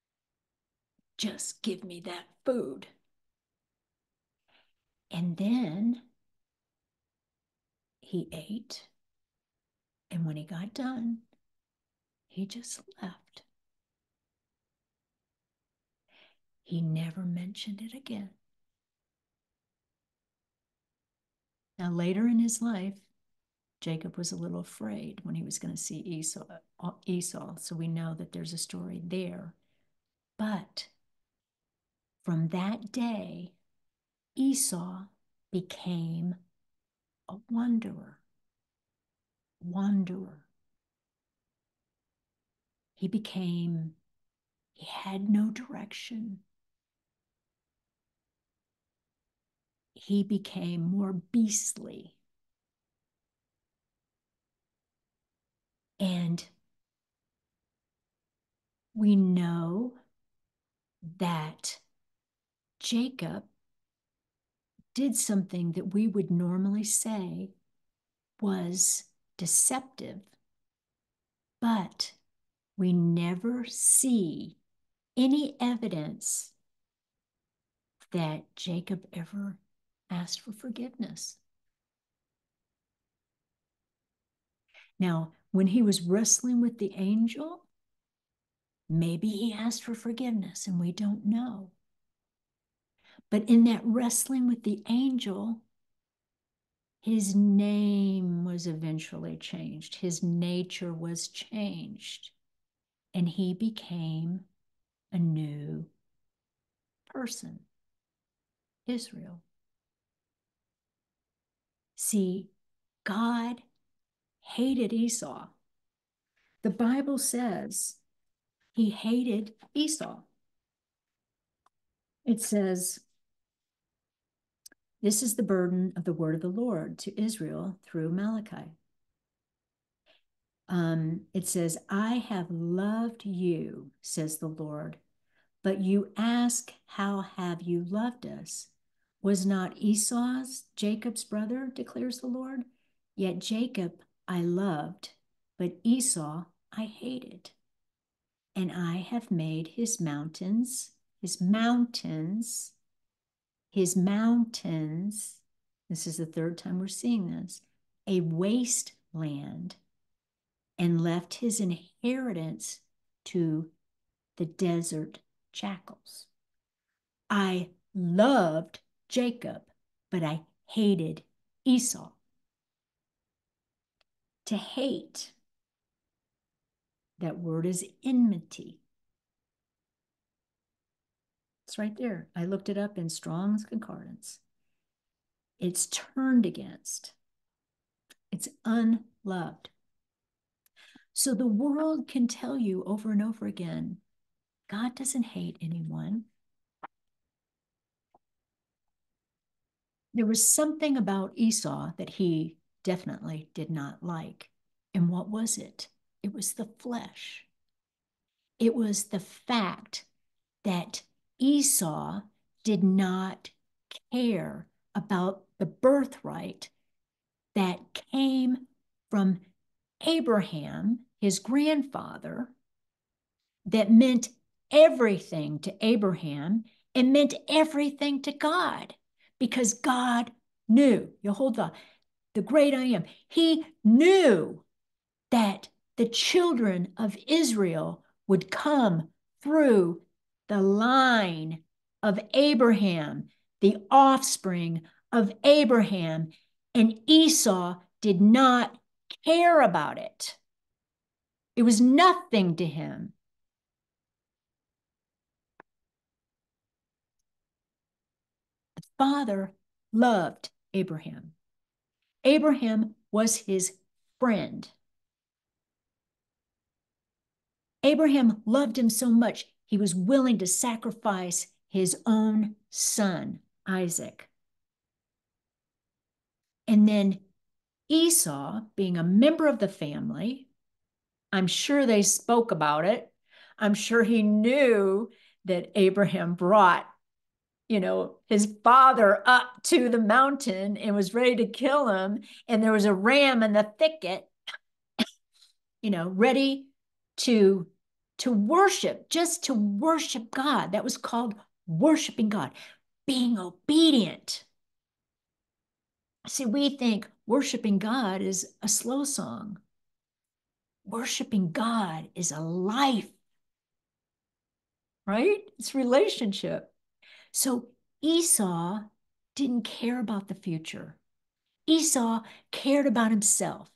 Just give me that food. And then he ate. And when he got done, he just left. He never mentioned it again. Now, later in his life, Jacob was a little afraid when he was going to see Esau, Esau. So we know that there's a story there. But from that day, Esau became a wanderer. Wanderer. He became, he had no direction. He became more beastly. And we know that Jacob did something that we would normally say was deceptive, but we never see any evidence that Jacob ever asked for forgiveness. Now, when he was wrestling with the angel, maybe he asked for forgiveness and we don't know. But in that wrestling with the angel, his name was eventually changed. His nature was changed. And he became a new person, Israel. See, God hated Esau. The Bible says he hated Esau. It says, this is the burden of the word of the Lord to Israel through Malachi. Um, it says, I have loved you, says the Lord, But you ask, how have you loved us? Was not Esau's Jacob's brother, declares the Lord? Yet Jacob I loved, but Esau I hated. And I have made his mountains, his mountains, his mountains, this is the third time we're seeing this, a wasteland, and left his inheritance to the desert jackals. I loved Jacob, but I hated Esau. To hate, that word is enmity. It's right there. I looked it up in Strong's Concordance. It's turned against. It's unloved. So the world can tell you over and over again, God doesn't hate anyone. There was something about Esau that he definitely did not like. And what was it? It was the flesh. It was the fact that Esau did not care about the birthright that came from Abraham, his grandfather, that meant everything to Abraham and meant everything to God, because God knew, Yehovah, the great I am, he knew that the children of Israel would come through the line of Abraham, the offspring of Abraham, and Esau did not care about it. It was nothing to him. The father loved Abraham. Abraham was his friend. Abraham loved him so much, he was willing to sacrifice his own son, Isaac. And then Esau, being a member of the family, I'm sure they spoke about it. I'm sure he knew that Abraham brought, you know, his father up to the mountain and was ready to kill him. And there was a ram in the thicket, you know, ready to, to worship, just to worship God. That was called worshiping God, being obedient. See, we think worshiping God is a slow song. Worshiping God is a life, right? It's relationship. So Esau didn't care about the future. Esau cared about himself.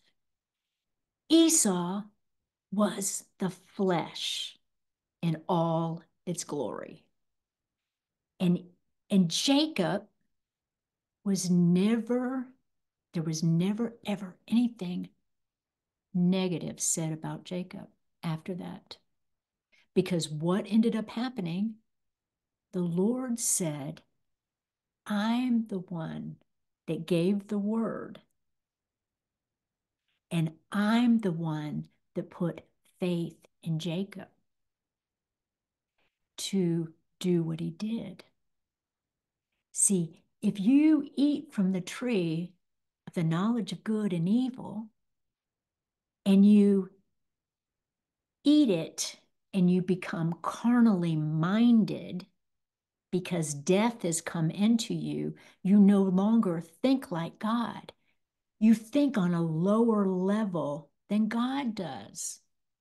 Esau was the flesh in all its glory. And, and Jacob was never, there was never, ever anything negative said about Jacob after that. Because what ended up happening, the Lord said, I'm the one that gave the word. And I'm the one that put faith in Jacob to do what he did. See, if you eat from the tree of the knowledge of good and evil, and you eat it and you become carnally minded because death has come into you, you no longer think like God. You think on a lower level than God does.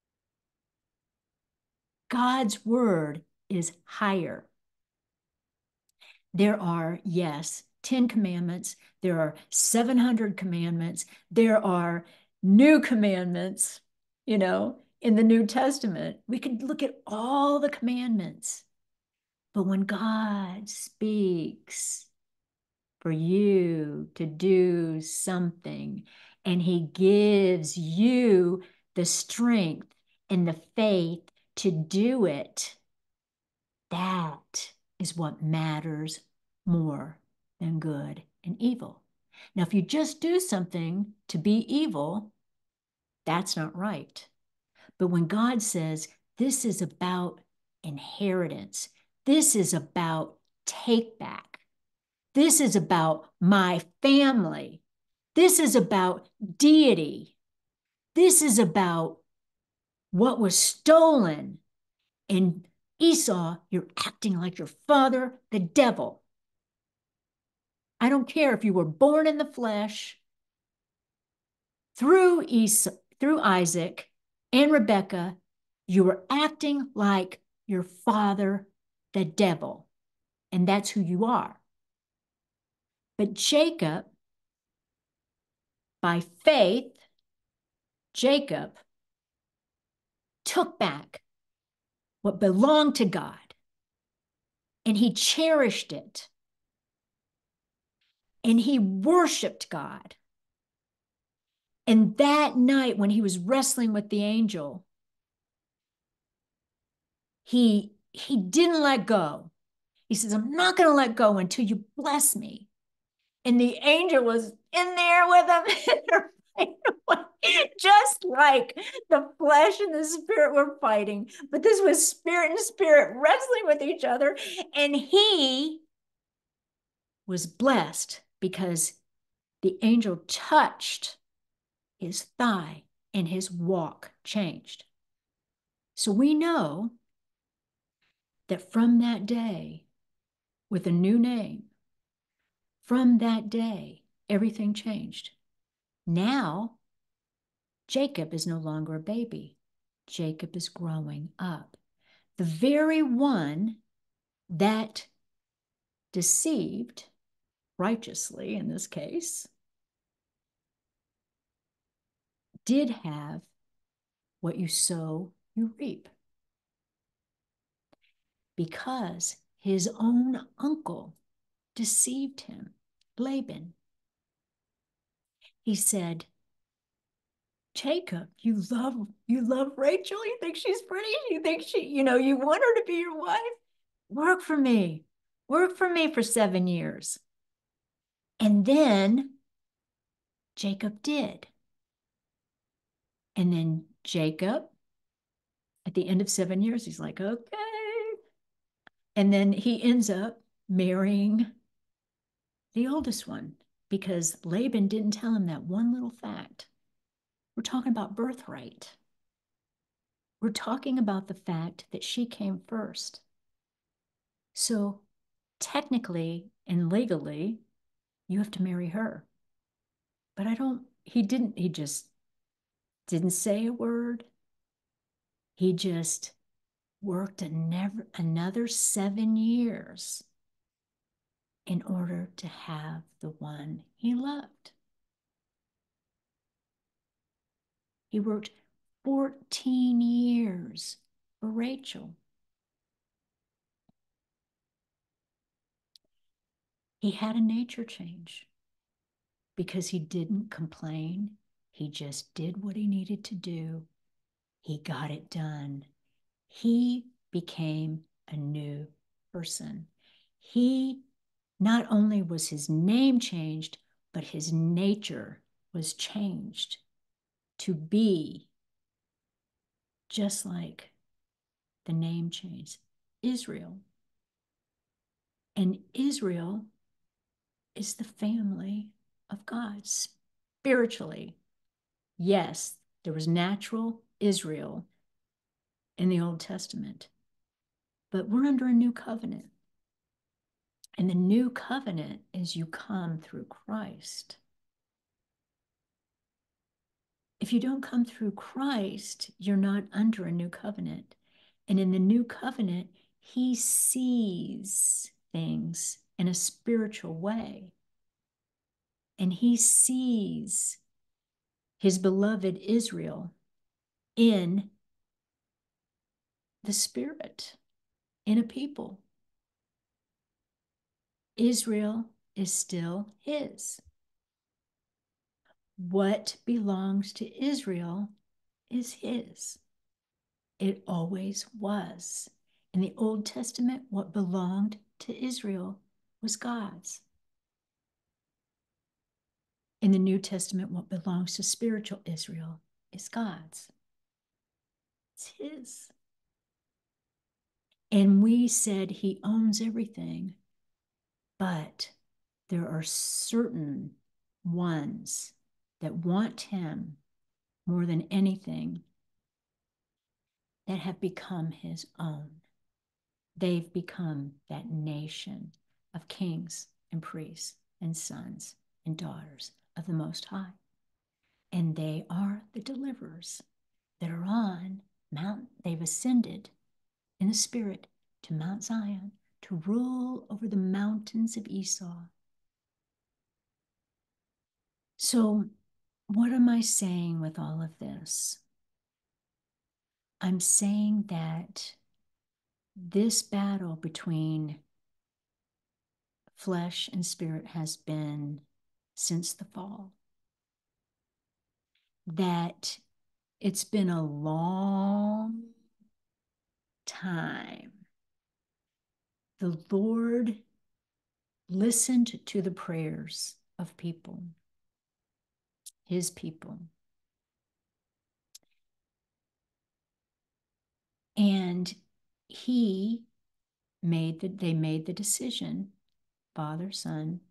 God's word is higher. There are, yes, ten commandments. There are seven hundred commandments. There are new commandments, you know, in the New Testament. We could look at all the commandments. But when God speaks for you to do something, and he gives you the strength and the faith to do it, that is what matters more than good and evil. Now, if you just do something to be evil, that's not right. But when God says, this is about inheritance. This is about take back. This is about my family. This is about deity. This is about what was stolen. And Esau, you're acting like your father, the devil. I don't care if you were born in the flesh through Esau, through Isaac and Rebekah, you were acting like your father, the devil. And that's who you are. But Jacob, by faith, Jacob took back what belonged to God and he cherished it. And he worshiped God. And that night when he was wrestling with the angel, he, he didn't let go. He says, I'm not going to let go until you bless me. And the angel was in there with him. Just like the flesh and the spirit were fighting. But this was spirit and spirit wrestling with each other. And he was blessed because the angel touched his thigh and his walk changed. So we know that from that day, with a new name, from that day, everything changed. Now, Jacob is no longer a baby. Jacob is growing up. The very one that deceived, righteously in this case, did have what you sow, you reap. Because his own uncle deceived him, Laban. He said, Jacob, you love, you love Rachel? You think she's pretty? You think she, you know, you want her to be your wife? Work for me. Work for me for seven years. And then Jacob did. And then Jacob, at the end of seven years, he's like, okay. And then he ends up marrying the oldest one because Laban didn't tell him that one little fact. We're talking about birthright. We're talking about the fact that she came first. So technically and legally, you have to marry her. But I don't, he didn't, he just didn't say a word. He just worked a never, another seven years in order to have the one he loved. He worked fourteen years for Rachel. He had a nature change because he didn't complain. He just did what he needed to do. He got it done. He became a new person. He, not only was his name changed, but his nature was changed to be just like the name changed, Israel. And Israel is the family of God spiritually. Yes, there was natural Israel in the Old Testament, but we're under a new covenant. And the new covenant is you come through Christ. If you don't come through Christ, you're not under a new covenant. And in the new covenant, he sees things in a spiritual way. And he sees his beloved Israel in the spirit, in a people. Israel is still his. What belongs to Israel is his. It always was. In the Old Testament, what belonged to Israel was God's. In the New Testament, what belongs to spiritual Israel is God's. It's his. And we said he owns everything, but there are certain ones that want him more than anything that have become his own. They've become that nation of kings and priests and sons and daughters of the Most High. And they are the deliverers that are on Mount, they've ascended in the spirit to Mount Zion to rule over the mountains of Esau. So, what am I saying with all of this? I'm saying that this battle between flesh and spirit has been since the fall. That it's been a long time. The Lord listened to the prayers of people, his people. And he made the, they made the decision, Father, Son,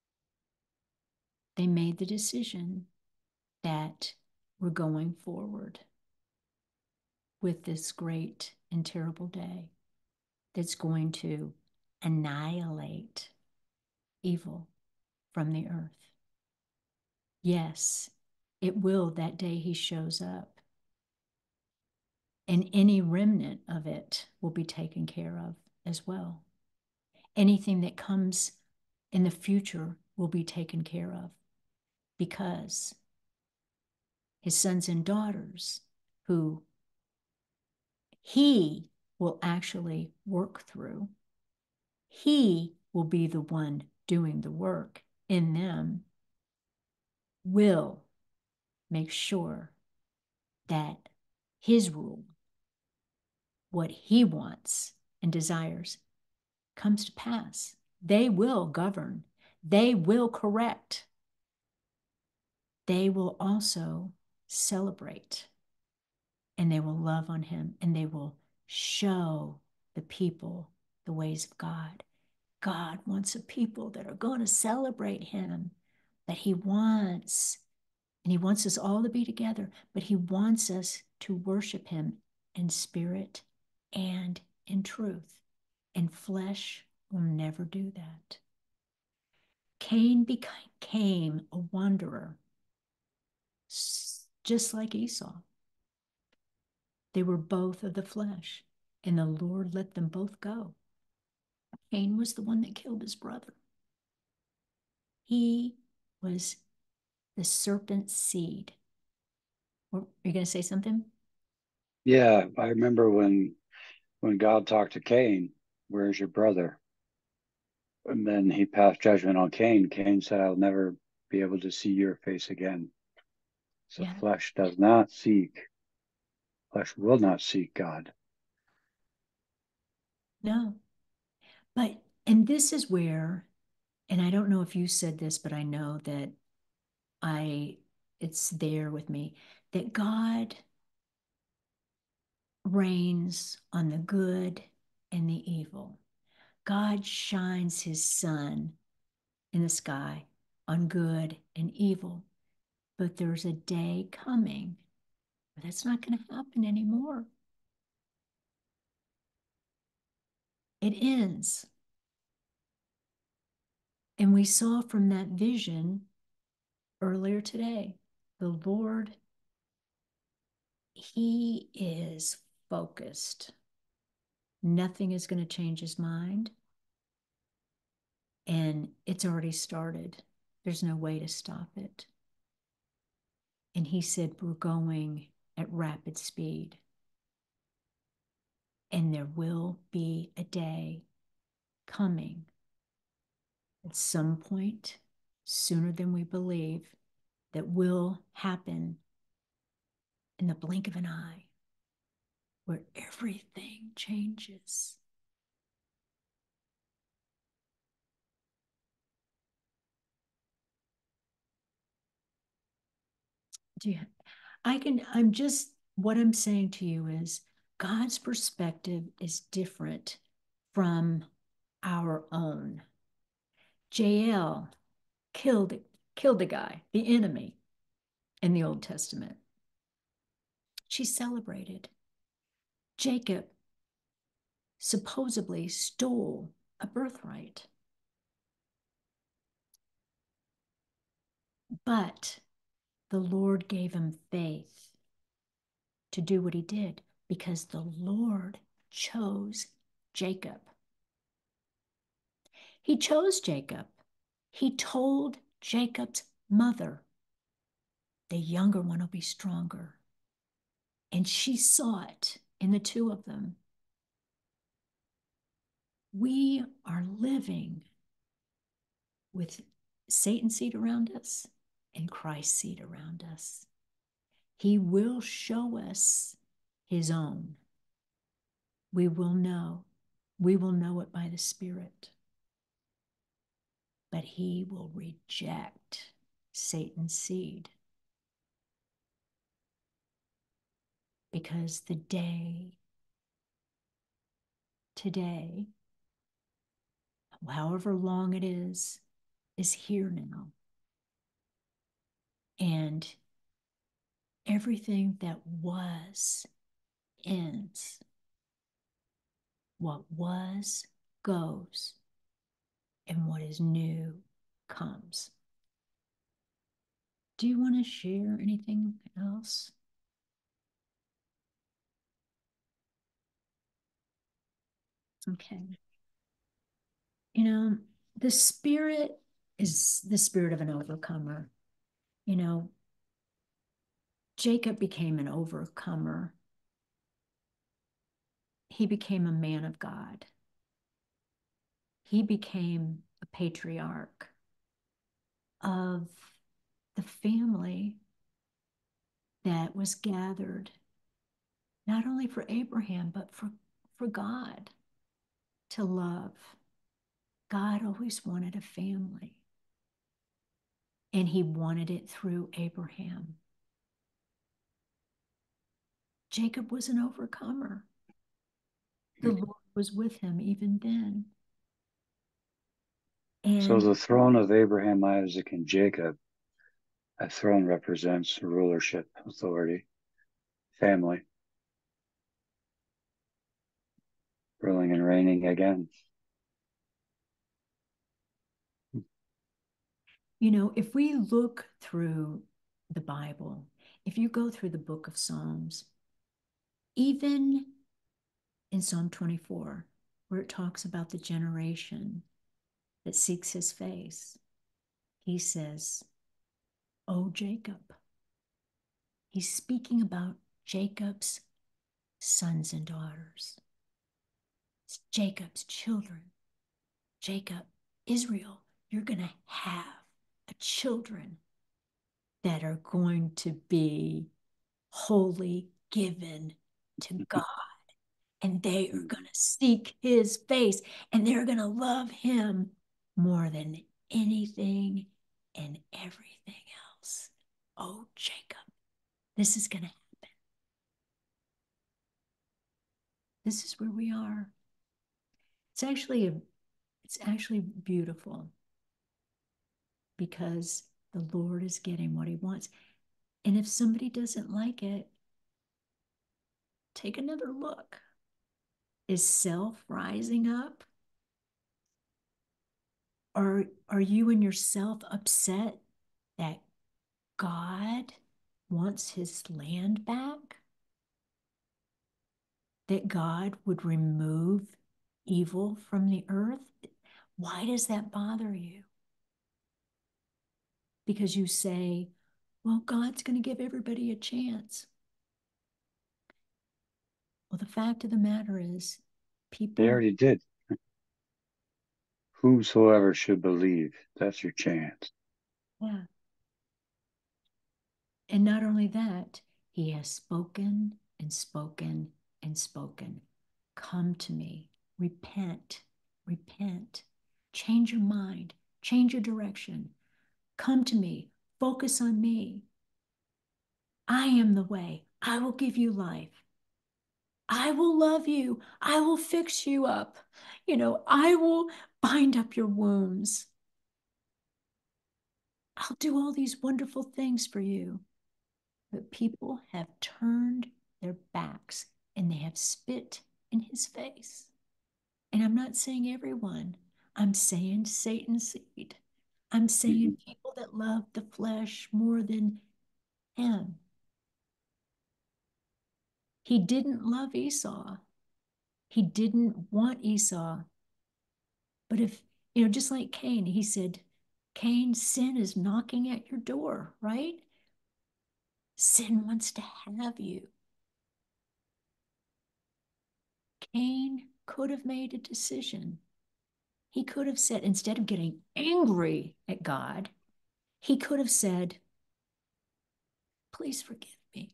they made the decision that we're going forward with this great and terrible day that's going to annihilate evil from the earth. Yes, it will that day he shows up. And any remnant of it will be taken care of as well. Anything that comes in the future will be taken care of because his sons and daughters, who he will actually work through, he will be the one doing the work in them, will make sure that his rule, what he wants and desires, comes to pass. They will govern. They will correct. They will also celebrate. And they will love on him. And they will show the people the ways of God. God wants a people that are going to celebrate him, that he wants. And he wants us all to be together, but he wants us to worship him in spirit and in truth. And flesh will never do that. Cain became a wanderer, just like Esau. They were both of the flesh, and the Lord let them both go. Cain was the one that killed his brother. He was the serpent's seed. Are you going to say something? Yeah, I remember when when God talked to Cain, "Where's your brother?" And then he passed judgment on Cain. Cain said, "I'll never be able to see your face again." So Yeah. flesh does not seek, flesh will not seek God. No. But, and this is where, and I don't know if you said this, but I know that I, it's there with me, that God reigns on the good and the evil. God shines his sun in the sky on good and evil. But there's a day coming where that's not going to happen anymore. It ends. And we saw from that vision earlier today, the Lord, he is focused. Nothing is going to change his mind. And it's already started. There's no way to stop it. And he said, we're going at rapid speed. And there will be a day coming at some point, sooner than we believe, that will happen in the blink of an eye, where everything changes. Do you, I can, I'm just, what I'm saying to you is, God's perspective is different from our own. Jael killed, killed a guy, the enemy, in the Old Testament. She celebrated. Jacob supposedly stole a birthright. But the Lord gave him faith to do what he did because the Lord chose Jacob. He chose Jacob. He told Jacob's mother, the younger one will be stronger. And she saw it in the two of them. We are living with Satan's seed around us and Christ's seed around us. He will show us his own. We will know. We will know it by the Spirit. But he will reject Satan's seed. Because the day, today, however long it is, is here now. And everything that was ends. What was goes, and what is new comes. Do you want to share anything else? Okay. You know, the spirit is the spirit of an overcomer. You know, Jacob became an overcomer. He became a man of God. He became a patriarch of the family that was gathered not only for Abraham, but for, for God to love. God always wanted a family, and he wanted it through Abraham. Jacob was an overcomer. The Lord was with him even then. And so the throne of Abraham, Isaac, and Jacob, that throne represents rulership, authority, family, ruling and reigning again. You know, if we look through the Bible, if you go through the book of Psalms, even in Psalm twenty-four, where it talks about the generation that seeks his face, he says, "Oh, Jacob." He's speaking about Jacob's sons and daughters. It's Jacob's children. Jacob, Israel, you're going to have a children that are going to be wholly given to God. And they are going to seek his face, and they're going to love him more than anything and everything else. Oh, Jacob, this is going to happen. This is where we are. It's actually a, it's actually beautiful because the Lord is getting what he wants. And if somebody doesn't like it, take another look. Is self rising up? Or are you and yourself upset that God wants his land back? That God would remove evil from the earth? Why does that bother you? Because you say, well, God's going to give everybody a chance. Well, the fact of the matter is, people. They already did. Whosoever should believe, that's your chance. Yeah. And not only that, he has spoken and spoken and spoken. Come to me, repent, repent, change your mind, change your direction. Come to me, focus on me. I am the way. I will give you life. I will love you. I will fix you up. You know, I will bind up your wounds. I'll do all these wonderful things for you. But people have turned their backs and they have spit in his face. And I'm not saying everyone, I'm saying Satan's seed. I'm saying Mhm. people that love the flesh more than him. He didn't love Esau. He didn't want Esau. But if, you know, just like Cain, he said, Cain, sin is knocking at your door, right? Sin wants to have you. Cain could have made a decision. He could have said, instead of getting angry at God, he could have said, please forgive me.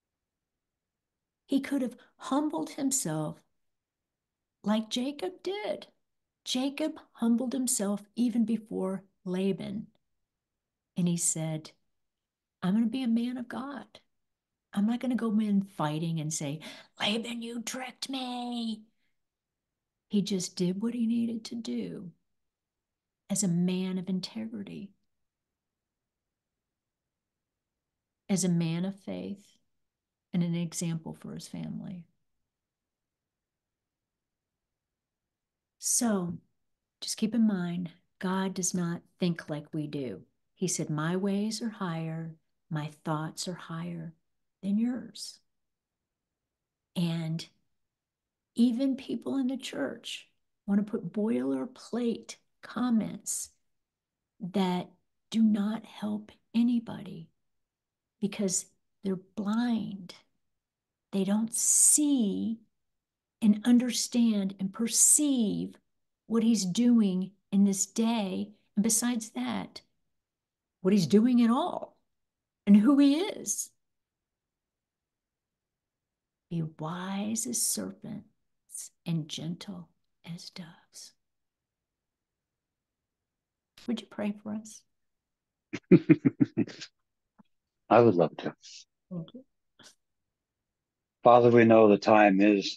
He could have humbled himself like Jacob did. Jacob humbled himself even before Laban. And he said, I'm going to be a man of God. I'm not going to go in fighting and say, Laban, you tricked me. He just did what he needed to do as a man of integrity, as a man of faith, and an example for his family. So just keep in mind, God does not think like we do. He said, my ways are higher, my thoughts are higher than yours. And even people in the church want to put boilerplate comments that do not help anybody because they're blind. They don't see and understand and perceive what he's doing in this day. And besides that, what he's doing at all and who he is. Be wise as serpents and gentle as doves. Would you pray for us? I would love to. Thank you. Father, we know the time is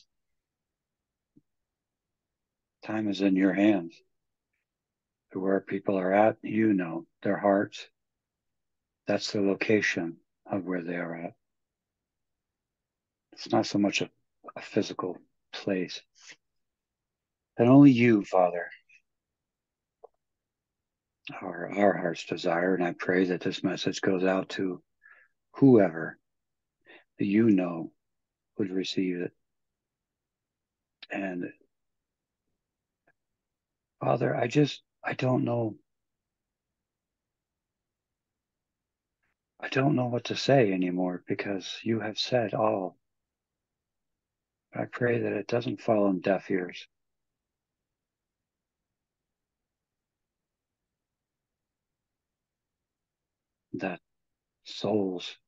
time is in your hands. Where people are at, you know their hearts. That's the location of where they are at. It's not so much a, a physical place. And only you, Father, are our heart's desire. And I pray that this message goes out to whoever that you know would receive it. And Father, I just, I don't know. I don't know what to say anymore because you have said all. But I pray that it doesn't fall on deaf ears. That souls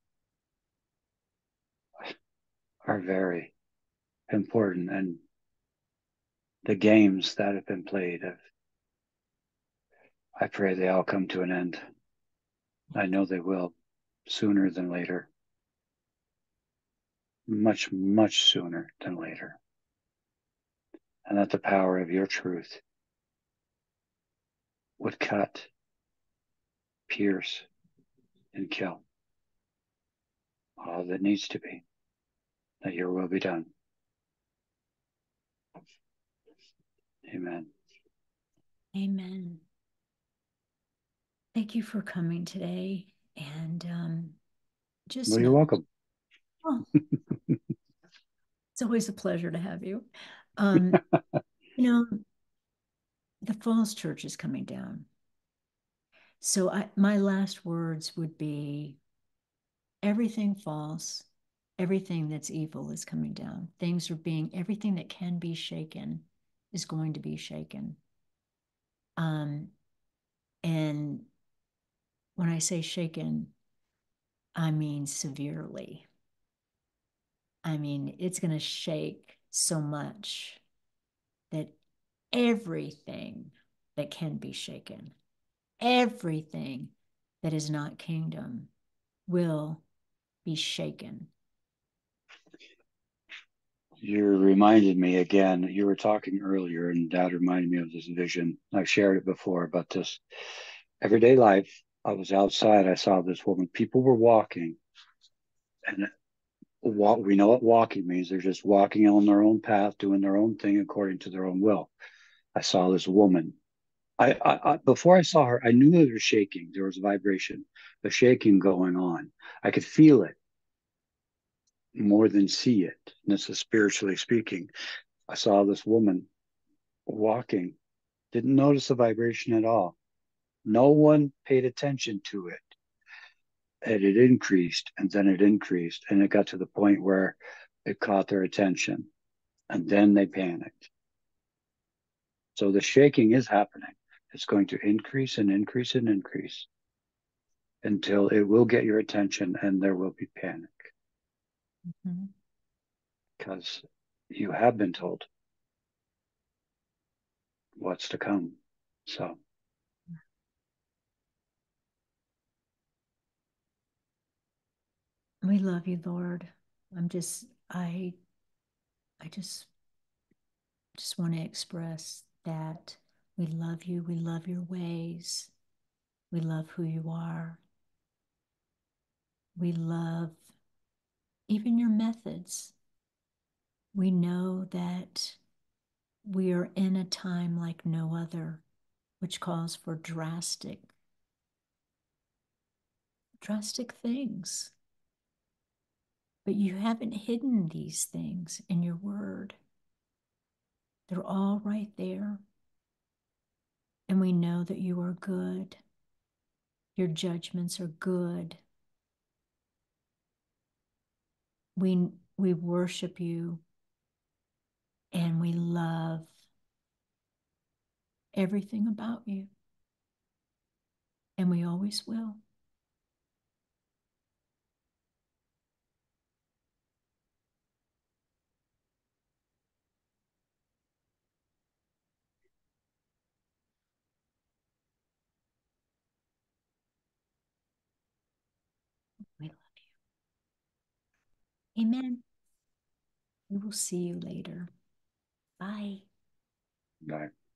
are very important, and the games that have been played have, I pray they all come to an end. I know they will, sooner than later. Much, much sooner than later. And that the power of your truth would cut, pierce, and kill all that needs to be, that your will be done. Amen. Amen. Thank you for coming today. And um, just Well, know, you're welcome. oh, it's always a pleasure to have you. Um, you know, the false church is coming down. So I, my last words would be everything false, everything that's evil is coming down. Things are being, everything that can be shaken is going to be shaken. Um, and when I say shaken, I mean severely. I mean, it's going to shake so much that everything that can be shaken, everything that is not kingdom will be shaken. You're reminded me again. You were talking earlier, and that reminded me of this vision. I've shared it before, but this everyday life. I was outside. I saw this woman. People were walking, and walk. We know what walking means. They're just walking on their own path, doing their own thing according to their own will. I saw this woman. I, I, I before I saw her, I knew there was shaking. There was vibration, the shaking going on. I could feel it more than see it. And this is spiritually speaking. I saw this woman walking, didn't notice the vibration at all. No one paid attention to it. And it increased and then it increased. And it got to the point where it caught their attention. And then they panicked. So the shaking is happening. It's going to increase and increase and increase until it will get your attention and there will be panic. Mm-hmm. Because you have been told what's to come. So we love you, Lord. I'm just, I, I just, just want to express that we love you. We love your ways. We love who you are. We love even your methods. We know that we are in a time like no other, which calls for drastic, drastic things. But you haven't hidden these things in your word. They're all right there. And we know that you are good. Your judgments are good. We, we worship you and we love everything about you. And we always will. We love you. Amen. We will see you later. Bye. Bye.